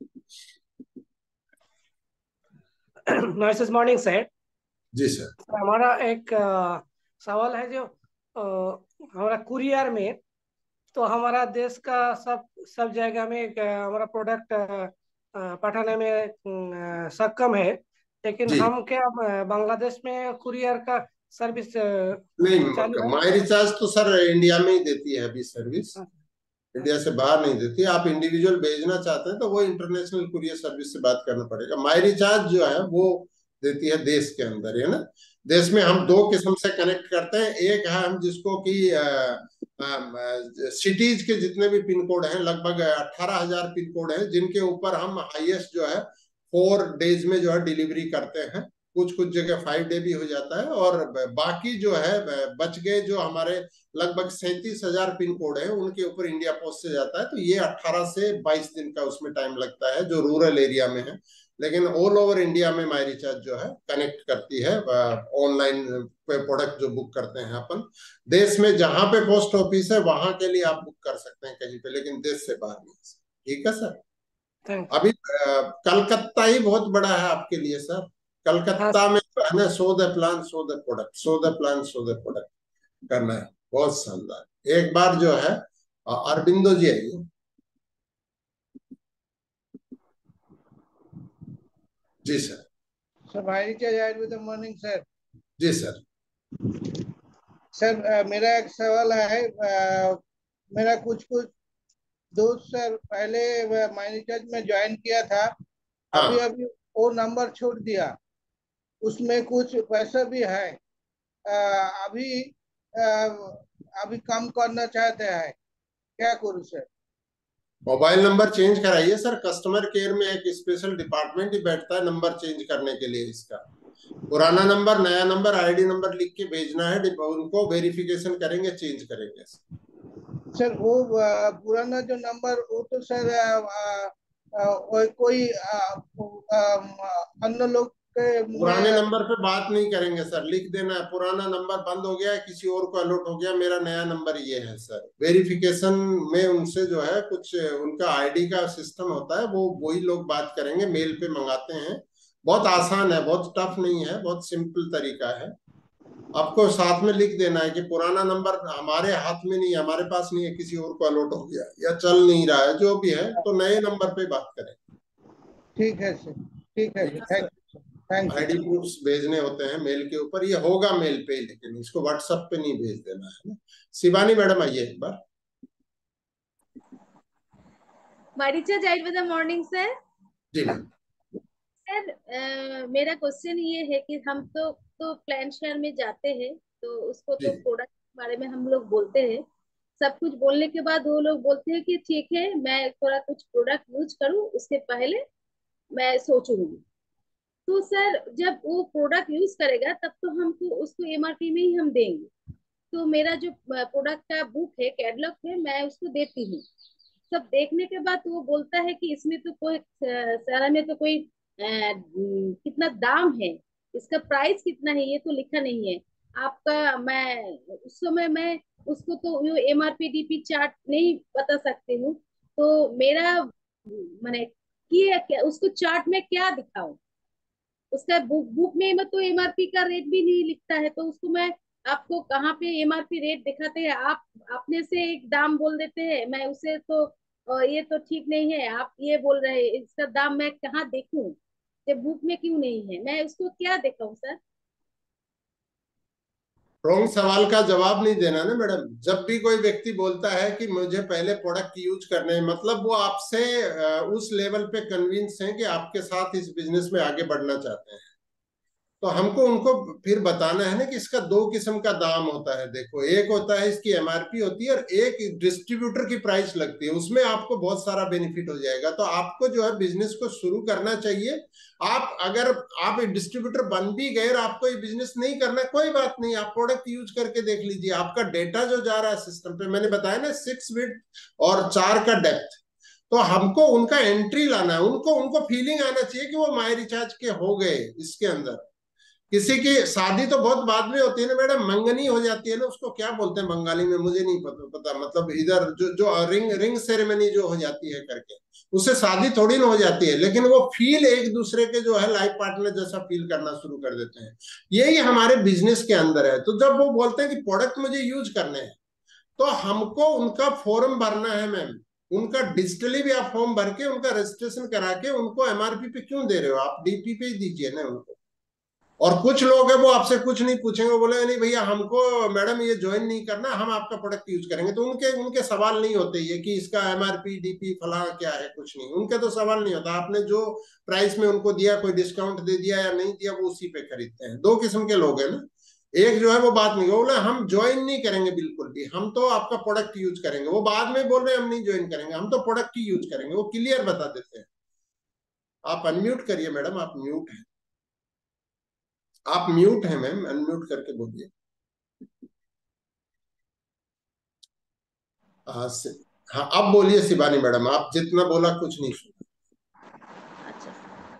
Nice morning sir. जी सर। हमारा एक अ, सवाल है जो अ, हमारा कुरियर में, तो हमारा देश का सब सब जगह में एक, अ, हमारा प्रोडक्ट पठाने में अ, सक्षम है, लेकिन जी हम क्या अ, बांग्लादेश में कुरियर का सर्विस अ, चालू नहीं, है? माई रिचार्ज तो सर इंडिया में ही देती है अभी सर्विस, इंडिया से बाहर नहीं देती। आप इंडिविजुअल भेजना चाहते हैं तो वो इंटरनेशनल कुरियर सर्विस से बात करना पड़ेगा। माई रिचार्ज जो है वो देती है देश के अंदर, है ना। देश में हम दो किस्म से कनेक्ट करते हैं। एक है हम जिसको कि सिटीज के जितने भी पिन कोड हैं, लगभग अठारह हजार पिन कोड हैं, जिनके ऊपर हम हाईएस्ट जो है फोर डेज में जो है डिलीवरी करते हैं। कुछ कुछ जगह फाइव डे भी हो जाता है, और बाकी जो है बच गए जो हमारे लगभग सैंतीस हजार पिन कोड है, उनके ऊपर इंडिया पोस्ट से जाता है। तो ये अठारह से बाईस दिन का उसमें टाइम लगता है जो रूरल एरिया में है। लेकिन ऑल ओवर इंडिया में माई रिचार्ज जो है कनेक्ट करती है ऑनलाइन प्रोडक्ट जो बुक करते हैं अपन। देश में जहां पे पोस्ट ऑफिस है वहां के लिए आप बुक कर सकते हैं कहीं पे, लेकिन देश से बाहर नहीं। ठीक है सर। अभी कलकत्ता ही बहुत बड़ा है आपके लिए सर। कलकत्ता में है ना, so the plan so the product, so the plan so the product करना है। बहुत शानदार। एक बार जो है अरविंदो जी आइए। जी सर। सर भाई गुड मॉर्निंग सर। जी सर। सर मेरा एक सवाल है। आ, मेरा कुछ कुछ दोस्त सर पहले माई रिचार्ज में ज्वाइन किया था, हाँ। अभी अभी वो नंबर छोड़ दिया, उसमें कुछ पैसा भी है। आ, अभी आ, अभी कम करना चाहते हैं, क्या करूँ सर? मोबाइल नंबर चेंज कराइए सर। कस्टमर केयर में एक स्पेशल डिपार्टमेंट ही बैठता है नंबर चेंज करने के लिए। इसका पुराना नंबर, नया नंबर, आईडी नंबर लिख के भेजना है, उनको वेरिफिकेशन करेंगे, चेंज करेंगे। सर वो पुराना जो नंबर, वो तो सर कोई अन्य लोग के पुराने नंबर पे बात नहीं करेंगे सर। लिख देना है पुराना नंबर बंद हो गया, किसी और को अलॉट हो गया, मेरा नया नंबर ये है सर। वेरिफिकेशन में उनसे जो है कुछ उनका आईडी का सिस्टम होता है, वो वही लोग बात करेंगे, मेल पे मंगाते हैं। बहुत आसान है, बहुत टफ नहीं है, बहुत सिंपल तरीका है। आपको साथ में लिख देना है कि पुराना नंबर हमारे हाथ में नहीं है, हमारे पास नहीं है, किसी और को अलॉट हो गया या चल नहीं रहा है, जो भी है, तो नए नंबर पे बात करें। ठीक है सर, ठीक है sir, thank you. ID proofs भेजने होते हैं मेल के ऊपर, ये होगा मेल पे, लेकिन इसको व्हाट्सएप पे नहीं भेज देना है ना। शिवानी मैडम आइए एक बार। मारिचा जाइड मॉर्निंग सर। जी मैम। सर uh, मेरा क्वेश्चन ये है कि हम तो तो प्लान शेयर में जाते हैं, तो उसको तो प्रोडक्ट के बारे में हम लोग बोलते हैं, सब कुछ बोलने के बाद वो लोग बोलते हैं कि ठीक है मैं थोड़ा कुछ प्रोडक्ट यूज करूं, उसके पहले मैं सोचूंगी। तो सर जब वो प्रोडक्ट यूज करेगा तब तो हमको उसको एमआरपी में ही हम देंगे। तो मेरा जो प्रोडक्ट का बुक है, कैटलॉग है, मैं उसको देती हूँ। सब देखने के बाद वो बोलता है कि इसमें तो कोई सारा में तो कोई अ, कितना दाम है, इसका प्राइस कितना है, ये तो लिखा नहीं है आपका। मैं उस समय मैं उसको तो एमआरपी डीपी चार्ट नहीं बता सकती हूँ। तो मेरा मैंने कि क्या उसको चार्ट में क्या दिखाऊं, उसका बुक बुक में मत तो एमआरपी का रेट भी नहीं लिखता है, तो उसको मैं आपको कहाँ पे एमआरपी रेट दिखाते हैं, आप अपने से एक दाम बोल देते हैं, मैं उसे तो अ, ये तो ठीक नहीं है, आप ये बोल रहे हैं, इसका दाम मैं कहाँ देखूं, ये बुक में क्यों नहीं है, मैं उसको क्या दिखाऊं सर? रॉन्ग सवाल का जवाब नहीं देना ना मैडम। जब भी कोई व्यक्ति बोलता है कि मुझे पहले प्रोडक्ट यूज करने हैं, मतलब वो आपसे अ, उस लेवल पे कन्विंस हैं कि आपके साथ इस बिजनेस में आगे बढ़ना चाहते हैं। तो हमको उनको फिर बताना है ना कि इसका दो किस्म का दाम होता है। देखो, एक होता है इसकी एमआरपी होती है और एक डिस्ट्रीब्यूटर की प्राइस लगती है, उसमें आपको बहुत सारा बेनिफिट हो जाएगा। तो आपको जो है बिजनेस को शुरू करना चाहिए। आप अगर आप एक डिस्ट्रीब्यूटर बन भी गए और आपको ये बिजनेस नहीं करना, कोई बात नहीं, आप प्रोडक्ट यूज करके देख लीजिए। आपका डेटा जो जा रहा है सिस्टम पे, मैंने बताया ना सिक्स विड्थ और चार का डेप्थ, तो हमको उनका एंट्री लाना है। उनको उनको फीलिंग आना चाहिए कि वो माई रिचार्ज के हो गए। इसके अंदर किसी की शादी तो बहुत बाद में होती है ना मैडम, मंगनी हो जाती है ना, उसको क्या बोलते हैं बंगाली में मुझे नहीं पता पता मतलब इधर जो जो रिंग रिंग सेरेमनी जो हो जाती है करके, उससे शादी थोड़ी ना हो जाती है, लेकिन वो फील एक दूसरे के जो है लाइफ पार्टनर जैसा फील करना शुरू कर देते हैं। यही हमारे बिजनेस के अंदर है। तो जब वो बोलते हैं कि प्रोडक्ट मुझे यूज करने हैं, तो हमको उनका फॉर्म भरना है मैम। उनका डिजिटली भी आप फॉर्म भर के उनका रजिस्ट्रेशन करा के उनको एमआरपी पे क्यों दे रहे हो, आप डीपी पे ही दीजिए ना उनको। और कुछ लोग हैं वो आपसे कुछ नहीं पूछेंगे, वो बोलेंगे नहीं भैया हमको मैडम ये ज्वाइन नहीं करना, हम आपका प्रोडक्ट यूज करेंगे। तो उनके उनके सवाल नहीं होते ये कि इसका एमआरपी डीपी फला क्या है, कुछ नहीं, उनके तो सवाल नहीं होता। आपने जो प्राइस में उनको दिया, कोई डिस्काउंट दे दिया या नहीं दिया, वो उसी पे खरीदते हैं। दो किस्म के लोग हैं ना। एक जो है वो बात नहीं, बोले हम ज्वाइन नहीं करेंगे बिल्कुल भी, हम तो आपका प्रोडक्ट यूज करेंगे। वो बाद में बोल रहे हैं हम नहीं ज्वाइन करेंगे, हम तो प्रोडक्ट ही यूज करेंगे, वो क्लियर बता देते हैं। आप अनम्यूट करिए मैडम, आप म्यूट है, आप म्यूट है मैम, अनम्यूट करके बोलिए। हाँ से हाँ अब बोलिए शिवानी मैडम, आप जितना बोला कुछ नहीं सुना। अच्छा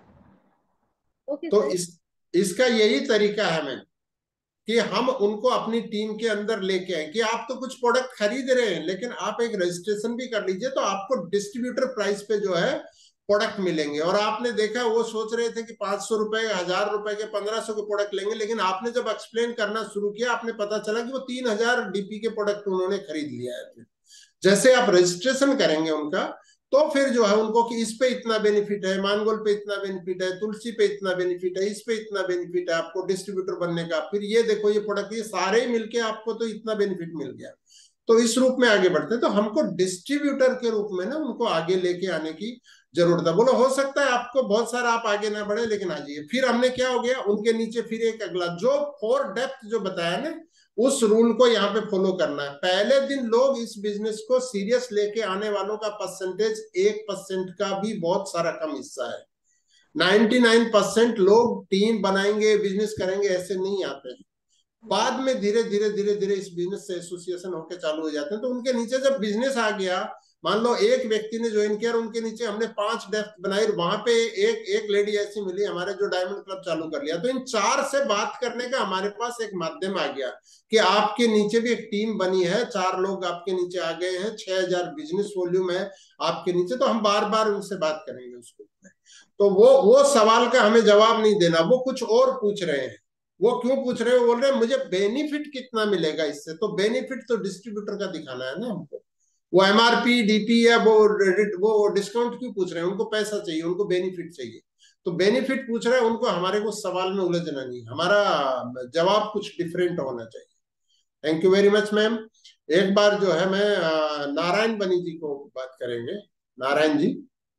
ओके तो सर। इस इसका यही तरीका है मैम कि हम उनको अपनी टीम के अंदर लेके आए कि आप तो कुछ प्रोडक्ट खरीद रहे हैं, लेकिन आप एक रजिस्ट्रेशन भी कर लीजिए, तो आपको डिस्ट्रीब्यूटर प्राइस पे जो है प्रोडक्ट मिलेंगे। और आपने देखा वो सोच रहे थे कि पांच सौ रुपए, हजार रुपए के, पंद्रह सौ के प्रोडक्ट लेंगे, लेकिन आपने जब एक्सप्लेन करना शुरू किया, आपने पता चला कि वो तीन हजार डीपी के प्रोडक्ट उन्होंने खरीद लिया है। जैसे आप रजिस्ट्रेशन करेंगे उनका, तो फिर जो है उनको कि इस पे इतना बेनिफिट है, मानगोल पे इतना बेनिफिट है, तुलसी पे इतना बेनिफिट है, इस पे इतना बेनिफिट है आपको डिस्ट्रीब्यूटर बनने का, फिर ये देखो ये प्रोडक्ट, ये सारे ही मिलके आपको तो इतना बेनिफिट मिल गया। तो इस रूप में आगे बढ़ते हैं। तो हमको डिस्ट्रीब्यूटर के रूप में ना उनको आगे लेके आने की जरूरत है। बोलो हो सकता है आपको बहुत सारा आप आगे ना बढ़े, लेकिन आ जाइए। फिर हमने क्या हो गया, उनके नीचे फिर एक अगला जो फोर डेप्थ जो बताया ना, उस रूल को यहाँ पे फॉलो करना है। पहले दिन लोग इस बिजनेस को सीरियस लेके आने वालों का परसेंटेज एक परसेंट का भी बहुत सारा कम हिस्सा है। नाइन्टी नाइन परसेंट लोग टीम बनाएंगे बिजनेस करेंगे ऐसे नहीं आते हैं। बाद में धीरे धीरे धीरे धीरे इस बिजनेस से एसोसिएशन होकर चालू हो जाते हैं। तो उनके नीचे जब बिजनेस आ गया, मान लो एक व्यक्ति ने ज्वाइन किया और उनके नीचे हमने पांच डेस्क बनाई, वहां पे एक एक लेडी ऐसी मिली हमारे जो डायमंड क्लब चालू कर लिया। तो इन चार से बात करने का हमारे पास एक माध्यम आ गया कि आपके नीचे भी एक टीम बनी है, चार लोग आपके नीचे आ गए हैं, छह हजार बिजनेस वॉल्यूम है आपके नीचे, तो हम बार बार उनसे बात करेंगे उसको। तो वो वो सवाल का हमें जवाब नहीं देना, वो कुछ और पूछ रहे हैं। वो क्यों पूछ रहे हो, बोल रहे हैं मुझे बेनिफिट कितना मिलेगा इससे। तो बेनिफिट तो डिस्ट्रीब्यूटर का दिखाना है ना हमको। वो एमआरपी डीपी या वो वो डिस्काउंट क्यों पूछ रहे हैं, उनको पैसा चाहिए, उनको बेनिफिट चाहिए। तो बेनिफिट पूछ रहे हैं उनको, हमारे को सवाल में उलझना नहीं, हमारा जवाब कुछ डिफरेंट होना चाहिए। Thank you very much ma'am. एक बार जो है मैं नारायण बनी जी को बात करेंगे। नारायण जी।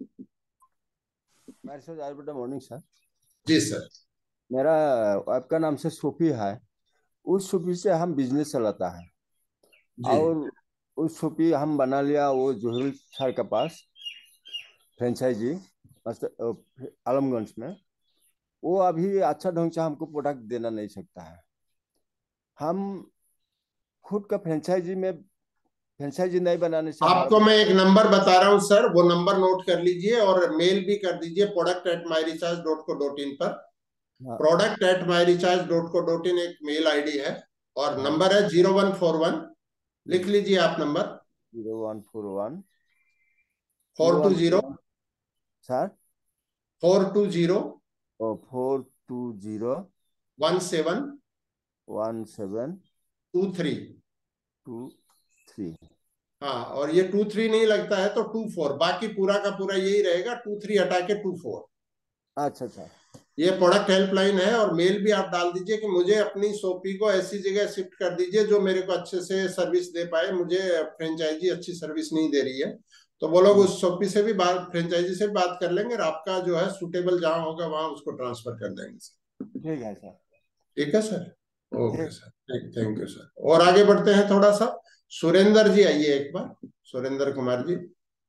Morning sir. जी सर। मेरा आपका नाम से सोफी है, उस सोफी से हम बिजनेस चलाता है जी। और उस सोफी हम बना लिया वो जोहरी सर के पास फ्रेंचाइजी आलमगंज में। वो अभी अच्छा ढंग से हमको प्रोडक्ट देना नहीं सकता है। हम खुद का फ्रेंचाइजी में फ्रेंचाइजी नहीं बनाने से हमारा आपको मैं एक नंबर बता रहा हूँ सर, वो नंबर नोट कर लीजिए और मेल भी कर दीजिए product at My Recharge dot co dot in पर। हाँ, product at My Recharge dot co dot in एक मेल आईडी है और हाँ, नंबर है जीरो वन फोर वन। लिख लीजिए आप number, zero one four one four zero two one zero sir four two zero four two zero one seven one seven two three. Two three. हाँ, और ये टू थ्री नहीं लगता है तो टू फोर, बाकी पूरा का पूरा यही रहेगा, टू थ्री हटा के टू फोर। अच्छा अच्छा। ये प्रोडक्ट हेल्पलाइन है। और मेल भी आप डाल दीजिए कि मुझे अपनी शॉपी को ऐसी जगह शिफ्ट कर दीजिए जो मेरे को अच्छे से सर्विस दे पाए, मुझे फ्रेंचाइजी अच्छी सर्विस नहीं दे रही है। तो वो लोग उस शॉपी से भी बात, फ्रेंचाइजी से भी बात कर लेंगे और आपका जो है सुटेबल जहां होगा वहां उसको ट्रांसफर कर देंगे सर। ठीक है सर। ठीक है sir, okay sir, thank you sir. और आगे बढ़ते हैं थोड़ा सा। सुरेंद्र जी आइए एक बार, सुरेंद्र कुमार जी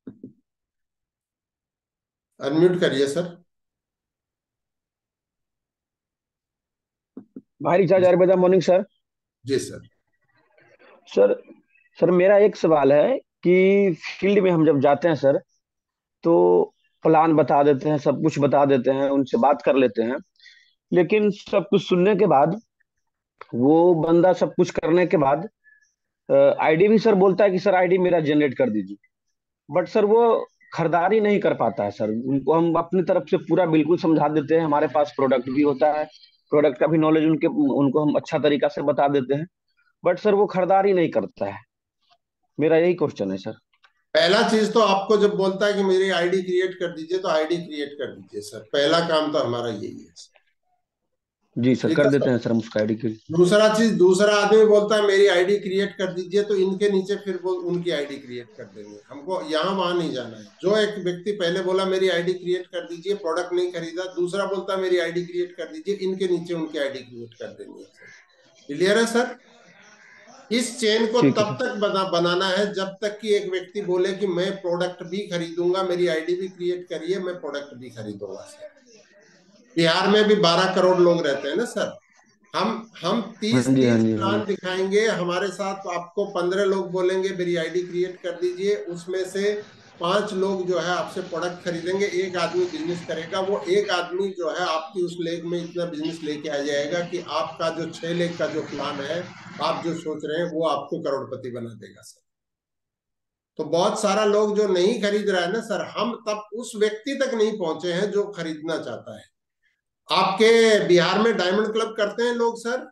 अनम्यूट करिए सर। भाई रिचार्ज आयुर्वेदा मॉर्निंग सर। जी सर। सर सर मेरा एक सवाल है कि फील्ड में हम जब जाते हैं सर तो प्लान बता देते हैं, सब कुछ बता देते हैं, उनसे बात कर लेते हैं, लेकिन सब कुछ सुनने के बाद वो बंदा सब कुछ करने के बाद आईडी भी सर बोलता है कि सर आईडी मेरा जनरेट कर दीजिए, बट सर वो खरीदारी नहीं कर पाता है सर। उनको हम अपनी तरफ से पूरा बिल्कुल समझा देते हैं, हमारे पास प्रोडक्ट भी होता है, प्रोडक्ट का भी नॉलेज उनके उनको हम अच्छा तरीका से बता देते हैं, बट सर वो खरीदारी नहीं करता है। मेरा यही क्वेश्चन है सर। पहला चीज तो आपको जब बोलता है कि मेरी आईडी क्रिएट कर दीजिए तो आईडी क्रिएट कर दीजिए सर, पहला काम तो हमारा यही है सर। जी सर, ठीक कर है देते सर। हैं सर हम उसका आईडी के। दूसरा चीज, दूसरा आदमी बोलता है मेरी आईडी क्रिएट कर दीजिए तो इनके नीचे फिर वो उनकी आईडी क्रिएट कर देंगे। हमको यहाँ वहां नहीं जाना है। जो एक व्यक्ति पहले बोला मेरी आईडी क्रिएट कर दीजिए, प्रोडक्ट नहीं खरीदा, दूसरा बोलता है मेरी आईडी क्रिएट कर दीजिए, इनके नीचे उनकी आईडी क्रिएट कर देंगे। क्लियर है सर? इस चेन को तब तक बना बनाना है जब तक कि एक व्यक्ति बोले कि मैं प्रोडक्ट भी खरीदूंगा, मेरी आईडी भी क्रिएट करिए, मैं प्रोडक्ट भी खरीदूंगा सर। बिहार में भी बारह करोड़ लोग रहते हैं ना सर। हम हम तीस हाँ जी, हाँ तीस जी, हाँ प्लान जी। दिखाएंगे हमारे साथ, आपको पंद्रह लोग बोलेंगे मेरी आईडी क्रिएट कर दीजिए, उसमें से पांच लोग जो है आपसे प्रोडक्ट खरीदेंगे, एक आदमी बिजनेस करेगा। वो एक आदमी जो है आपकी उस लेग में इतना बिजनेस लेके आ जाएगा कि आपका जो छह लेग का जो प्लान है, आप जो सोच रहे हैं, वो आपको करोड़पति बना देगा सर। तो बहुत सारा लोग जो नहीं खरीद रहा है ना सर, हम तब उस व्यक्ति तक नहीं पहुंचे हैं जो खरीदना चाहता है। आपके बिहार में डायमंड क्लब करते हैं लोग सर?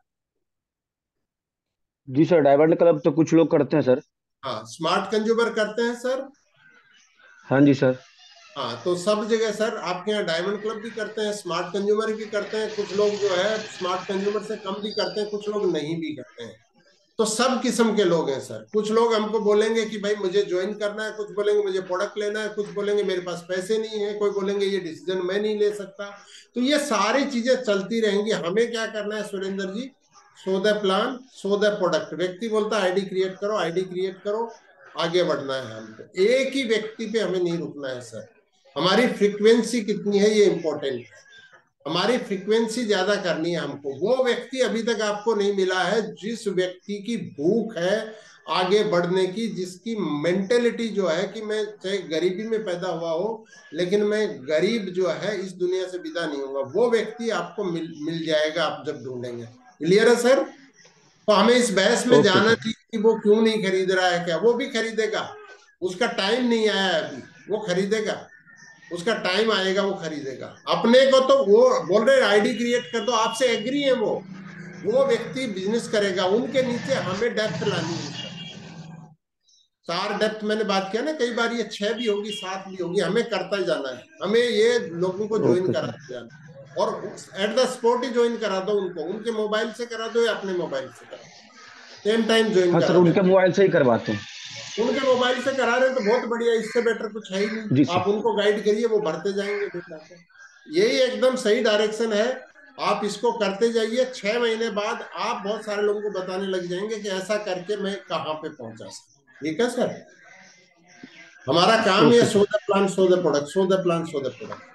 जी सर, डायमंड क्लब तो कुछ लोग करते हैं सर। हाँ, स्मार्ट कंज्यूमर करते हैं सर? हाँ जी सर। हाँ, तो सब जगह सर आपके यहाँ डायमंड क्लब भी करते हैं, स्मार्ट कंज्यूमर भी करते हैं, कुछ लोग जो है स्मार्ट कंज्यूमर से कम भी करते हैं, कुछ लोग नहीं भी करते हैं। तो सब किस्म के लोग हैं सर। कुछ लोग हमको बोलेंगे कि भाई मुझे ज्वाइन करना है, कुछ बोलेंगे मुझे प्रोडक्ट लेना है, कुछ बोलेंगे मेरे पास पैसे नहीं है, कोई बोलेंगे ये डिसीजन मैं नहीं ले सकता। तो ये सारी चीजें चलती रहेंगी। हमें क्या करना है Surendra ji? So the plan, so the product. व्यक्ति बोलता है आईडी क्रिएट करो, आईडी क्रिएट करो, आगे बढ़ना है हमको। एक ही व्यक्ति पे हमें नहीं रुकना है सर। हमारी फ्रीक्वेंसी कितनी है ये इंपॉर्टेंट है। हमारी फ्रीक्वेंसी ज्यादा करनी है हमको। वो व्यक्ति अभी तक आपको नहीं मिला है जिस व्यक्ति की भूख है आगे बढ़ने की, जिसकी मेंटेलिटी जो है कि मैं चाहे गरीबी में पैदा हुआ हो लेकिन मैं गरीब जो है इस दुनिया से विदा नहीं होगा, वो व्यक्ति आपको मिल मिल जाएगा आप जब ढूंढेंगे। क्लियर है सर? तो हमें इस बहस में जाना नहीं कि वो क्यों नहीं खरीद रहा है, क्या वो भी खरीदेगा, उसका टाइम नहीं आया अभी, वो खरीदेगा, उसका टाइम आएगा, वो खरीदेगा। अपने को तो वो बोल रहे आईडी क्रिएट कर दो, आपसे एग्री है वो वो व्यक्ति बिजनेस करेगा। उनके नीचे हमें डेप्थ लानी है। चार डेप्थ मैंने बात किया ना कई बार, ये छह भी होगी, सात भी होगी, हमें करता ही जाना है। हमें ये लोगों को ज्वाइन कराते जाना और एट द स्पॉट ही ज्वाइन करा दो उनको, उनके मोबाइल से करा दो या अपने मोबाइल से करा दो, सेम टाइम ज्वाइन करा दो। उनके मोबाइल से ही करवाते हैं। उनके मोबाइल से करा रहे हैं तो बहुत बढ़िया, इससे बेटर कुछ है ही नहीं। आप उनको गाइड करिए, वो भरते जाएंगे डेटा को। यही एकदम सही डायरेक्शन है। आप इसको करते जाइए, छह महीने बाद आप बहुत सारे लोगों को बताने लग जाएंगे कि ऐसा करके मैं कहाँ पे पहुंचा। ठीक है सर? हमारा काम है so the plan so the product, so the plan so the product.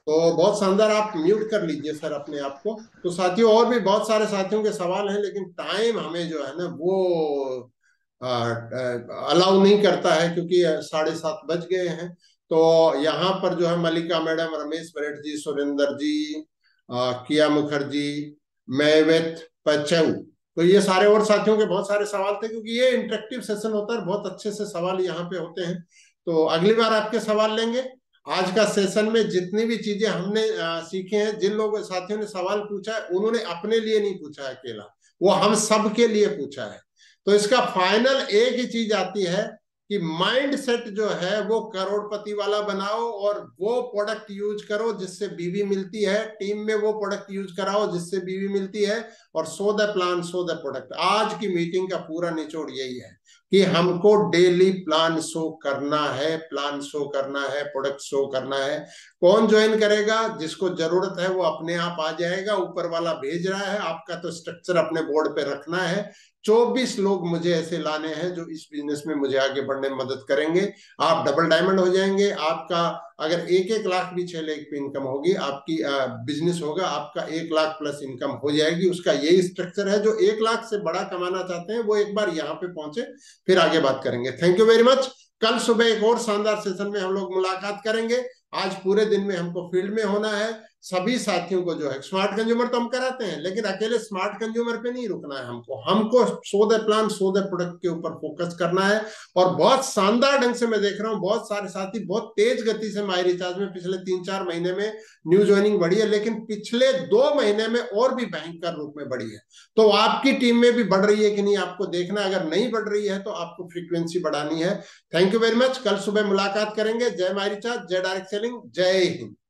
तो बहुत शानदार, आप म्यूट कर लीजिए सर अपने आप को। तो साथियों, और भी बहुत सारे साथियों के सवाल हैं, लेकिन टाइम हमें जो है ना वो अलाउ नहीं करता है, क्योंकि साढ़े सात बज गए हैं। तो यहाँ पर जो है मलिका मैडम, रमेश बरेठ जी, सुरेंद्र जी, आ, किया मुखर्जी, मैवेत पचऊ, तो ये सारे और साथियों के बहुत सारे सवाल थे, क्योंकि ये इंटरेक्टिव सेशन होता है, बहुत अच्छे से सवाल यहाँ पे होते हैं। तो अगली बार आपके सवाल लेंगे। आज का सेशन में जितनी भी चीजें हमने सीखे हैं, जिन लोगों साथियों ने सवाल पूछा है, उन्होंने अपने लिए नहीं पूछा है अकेला, वो हम सब के लिए पूछा है। तो इसका फाइनल एक ही चीज आती है कि माइंड सेट जो है वो करोड़पति वाला बनाओ, और वो प्रोडक्ट यूज करो जिससे बीवी मिलती है, टीम में वो प्रोडक्ट यूज कराओ जिससे बीवी मिलती है, और so the plan so the product. आज की मीटिंग का पूरा निचोड़ यही है कि हमको डेली प्लान शो करना है, प्लान शो करना है, प्रोडक्ट शो करना है। कौन ज्वाइन करेगा? जिसको जरूरत है वो अपने आप आ जाएगा, ऊपर वाला भेज रहा है। आपका तो स्ट्रक्चर अपने बोर्ड पे रखना है। चौबीस लोग मुझे ऐसे लाने हैं जो इस बिजनेस में मुझे आगे बढ़ने में मदद करेंगे। आप डबल डायमंड हो जाएंगे। आपका अगर एक एक लाख भी छह लाख पे इनकम होगी, आपकी बिजनेस होगा, आपका एक लाख प्लस इनकम हो जाएगी। उसका यही स्ट्रक्चर है। जो एक लाख से बड़ा कमाना चाहते हैं वो एक बार यहाँ पे पहुंचे, फिर आगे बात करेंगे। Thank you very much. कल सुबह एक और शानदार सेशन में हम लोग मुलाकात करेंगे। आज पूरे दिन में हमको फील्ड में होना है। सभी साथियों को जो है, स्मार्ट कंज्यूमर तो हम कराते हैं, लेकिन अकेले स्मार्ट कंज्यूमर पे नहीं रुकना है हमको। हमको so the plan so the product के ऊपर फोकस करना है। और बहुत शानदार ढंग से मैं देख रहा हूँ बहुत सारे साथी बहुत तेज गति से माई रिचार्ज में पिछले तीन चार महीने में न्यू ज्वाइनिंग बढ़ी है, लेकिन पिछले दो महीने में और भी भयंकर रूप में बढ़ी है। तो आपकी टीम में भी बढ़ रही है कि नहीं, आपको देखना। अगर नहीं बढ़ रही है तो आपको फ्रीक्वेंसी बढ़ानी है। Thank you very much. कल सुबह मुलाकात करेंगे। जय माई रिचार्ज, जय डायरेक्ट सेलिंग, जय हिंद।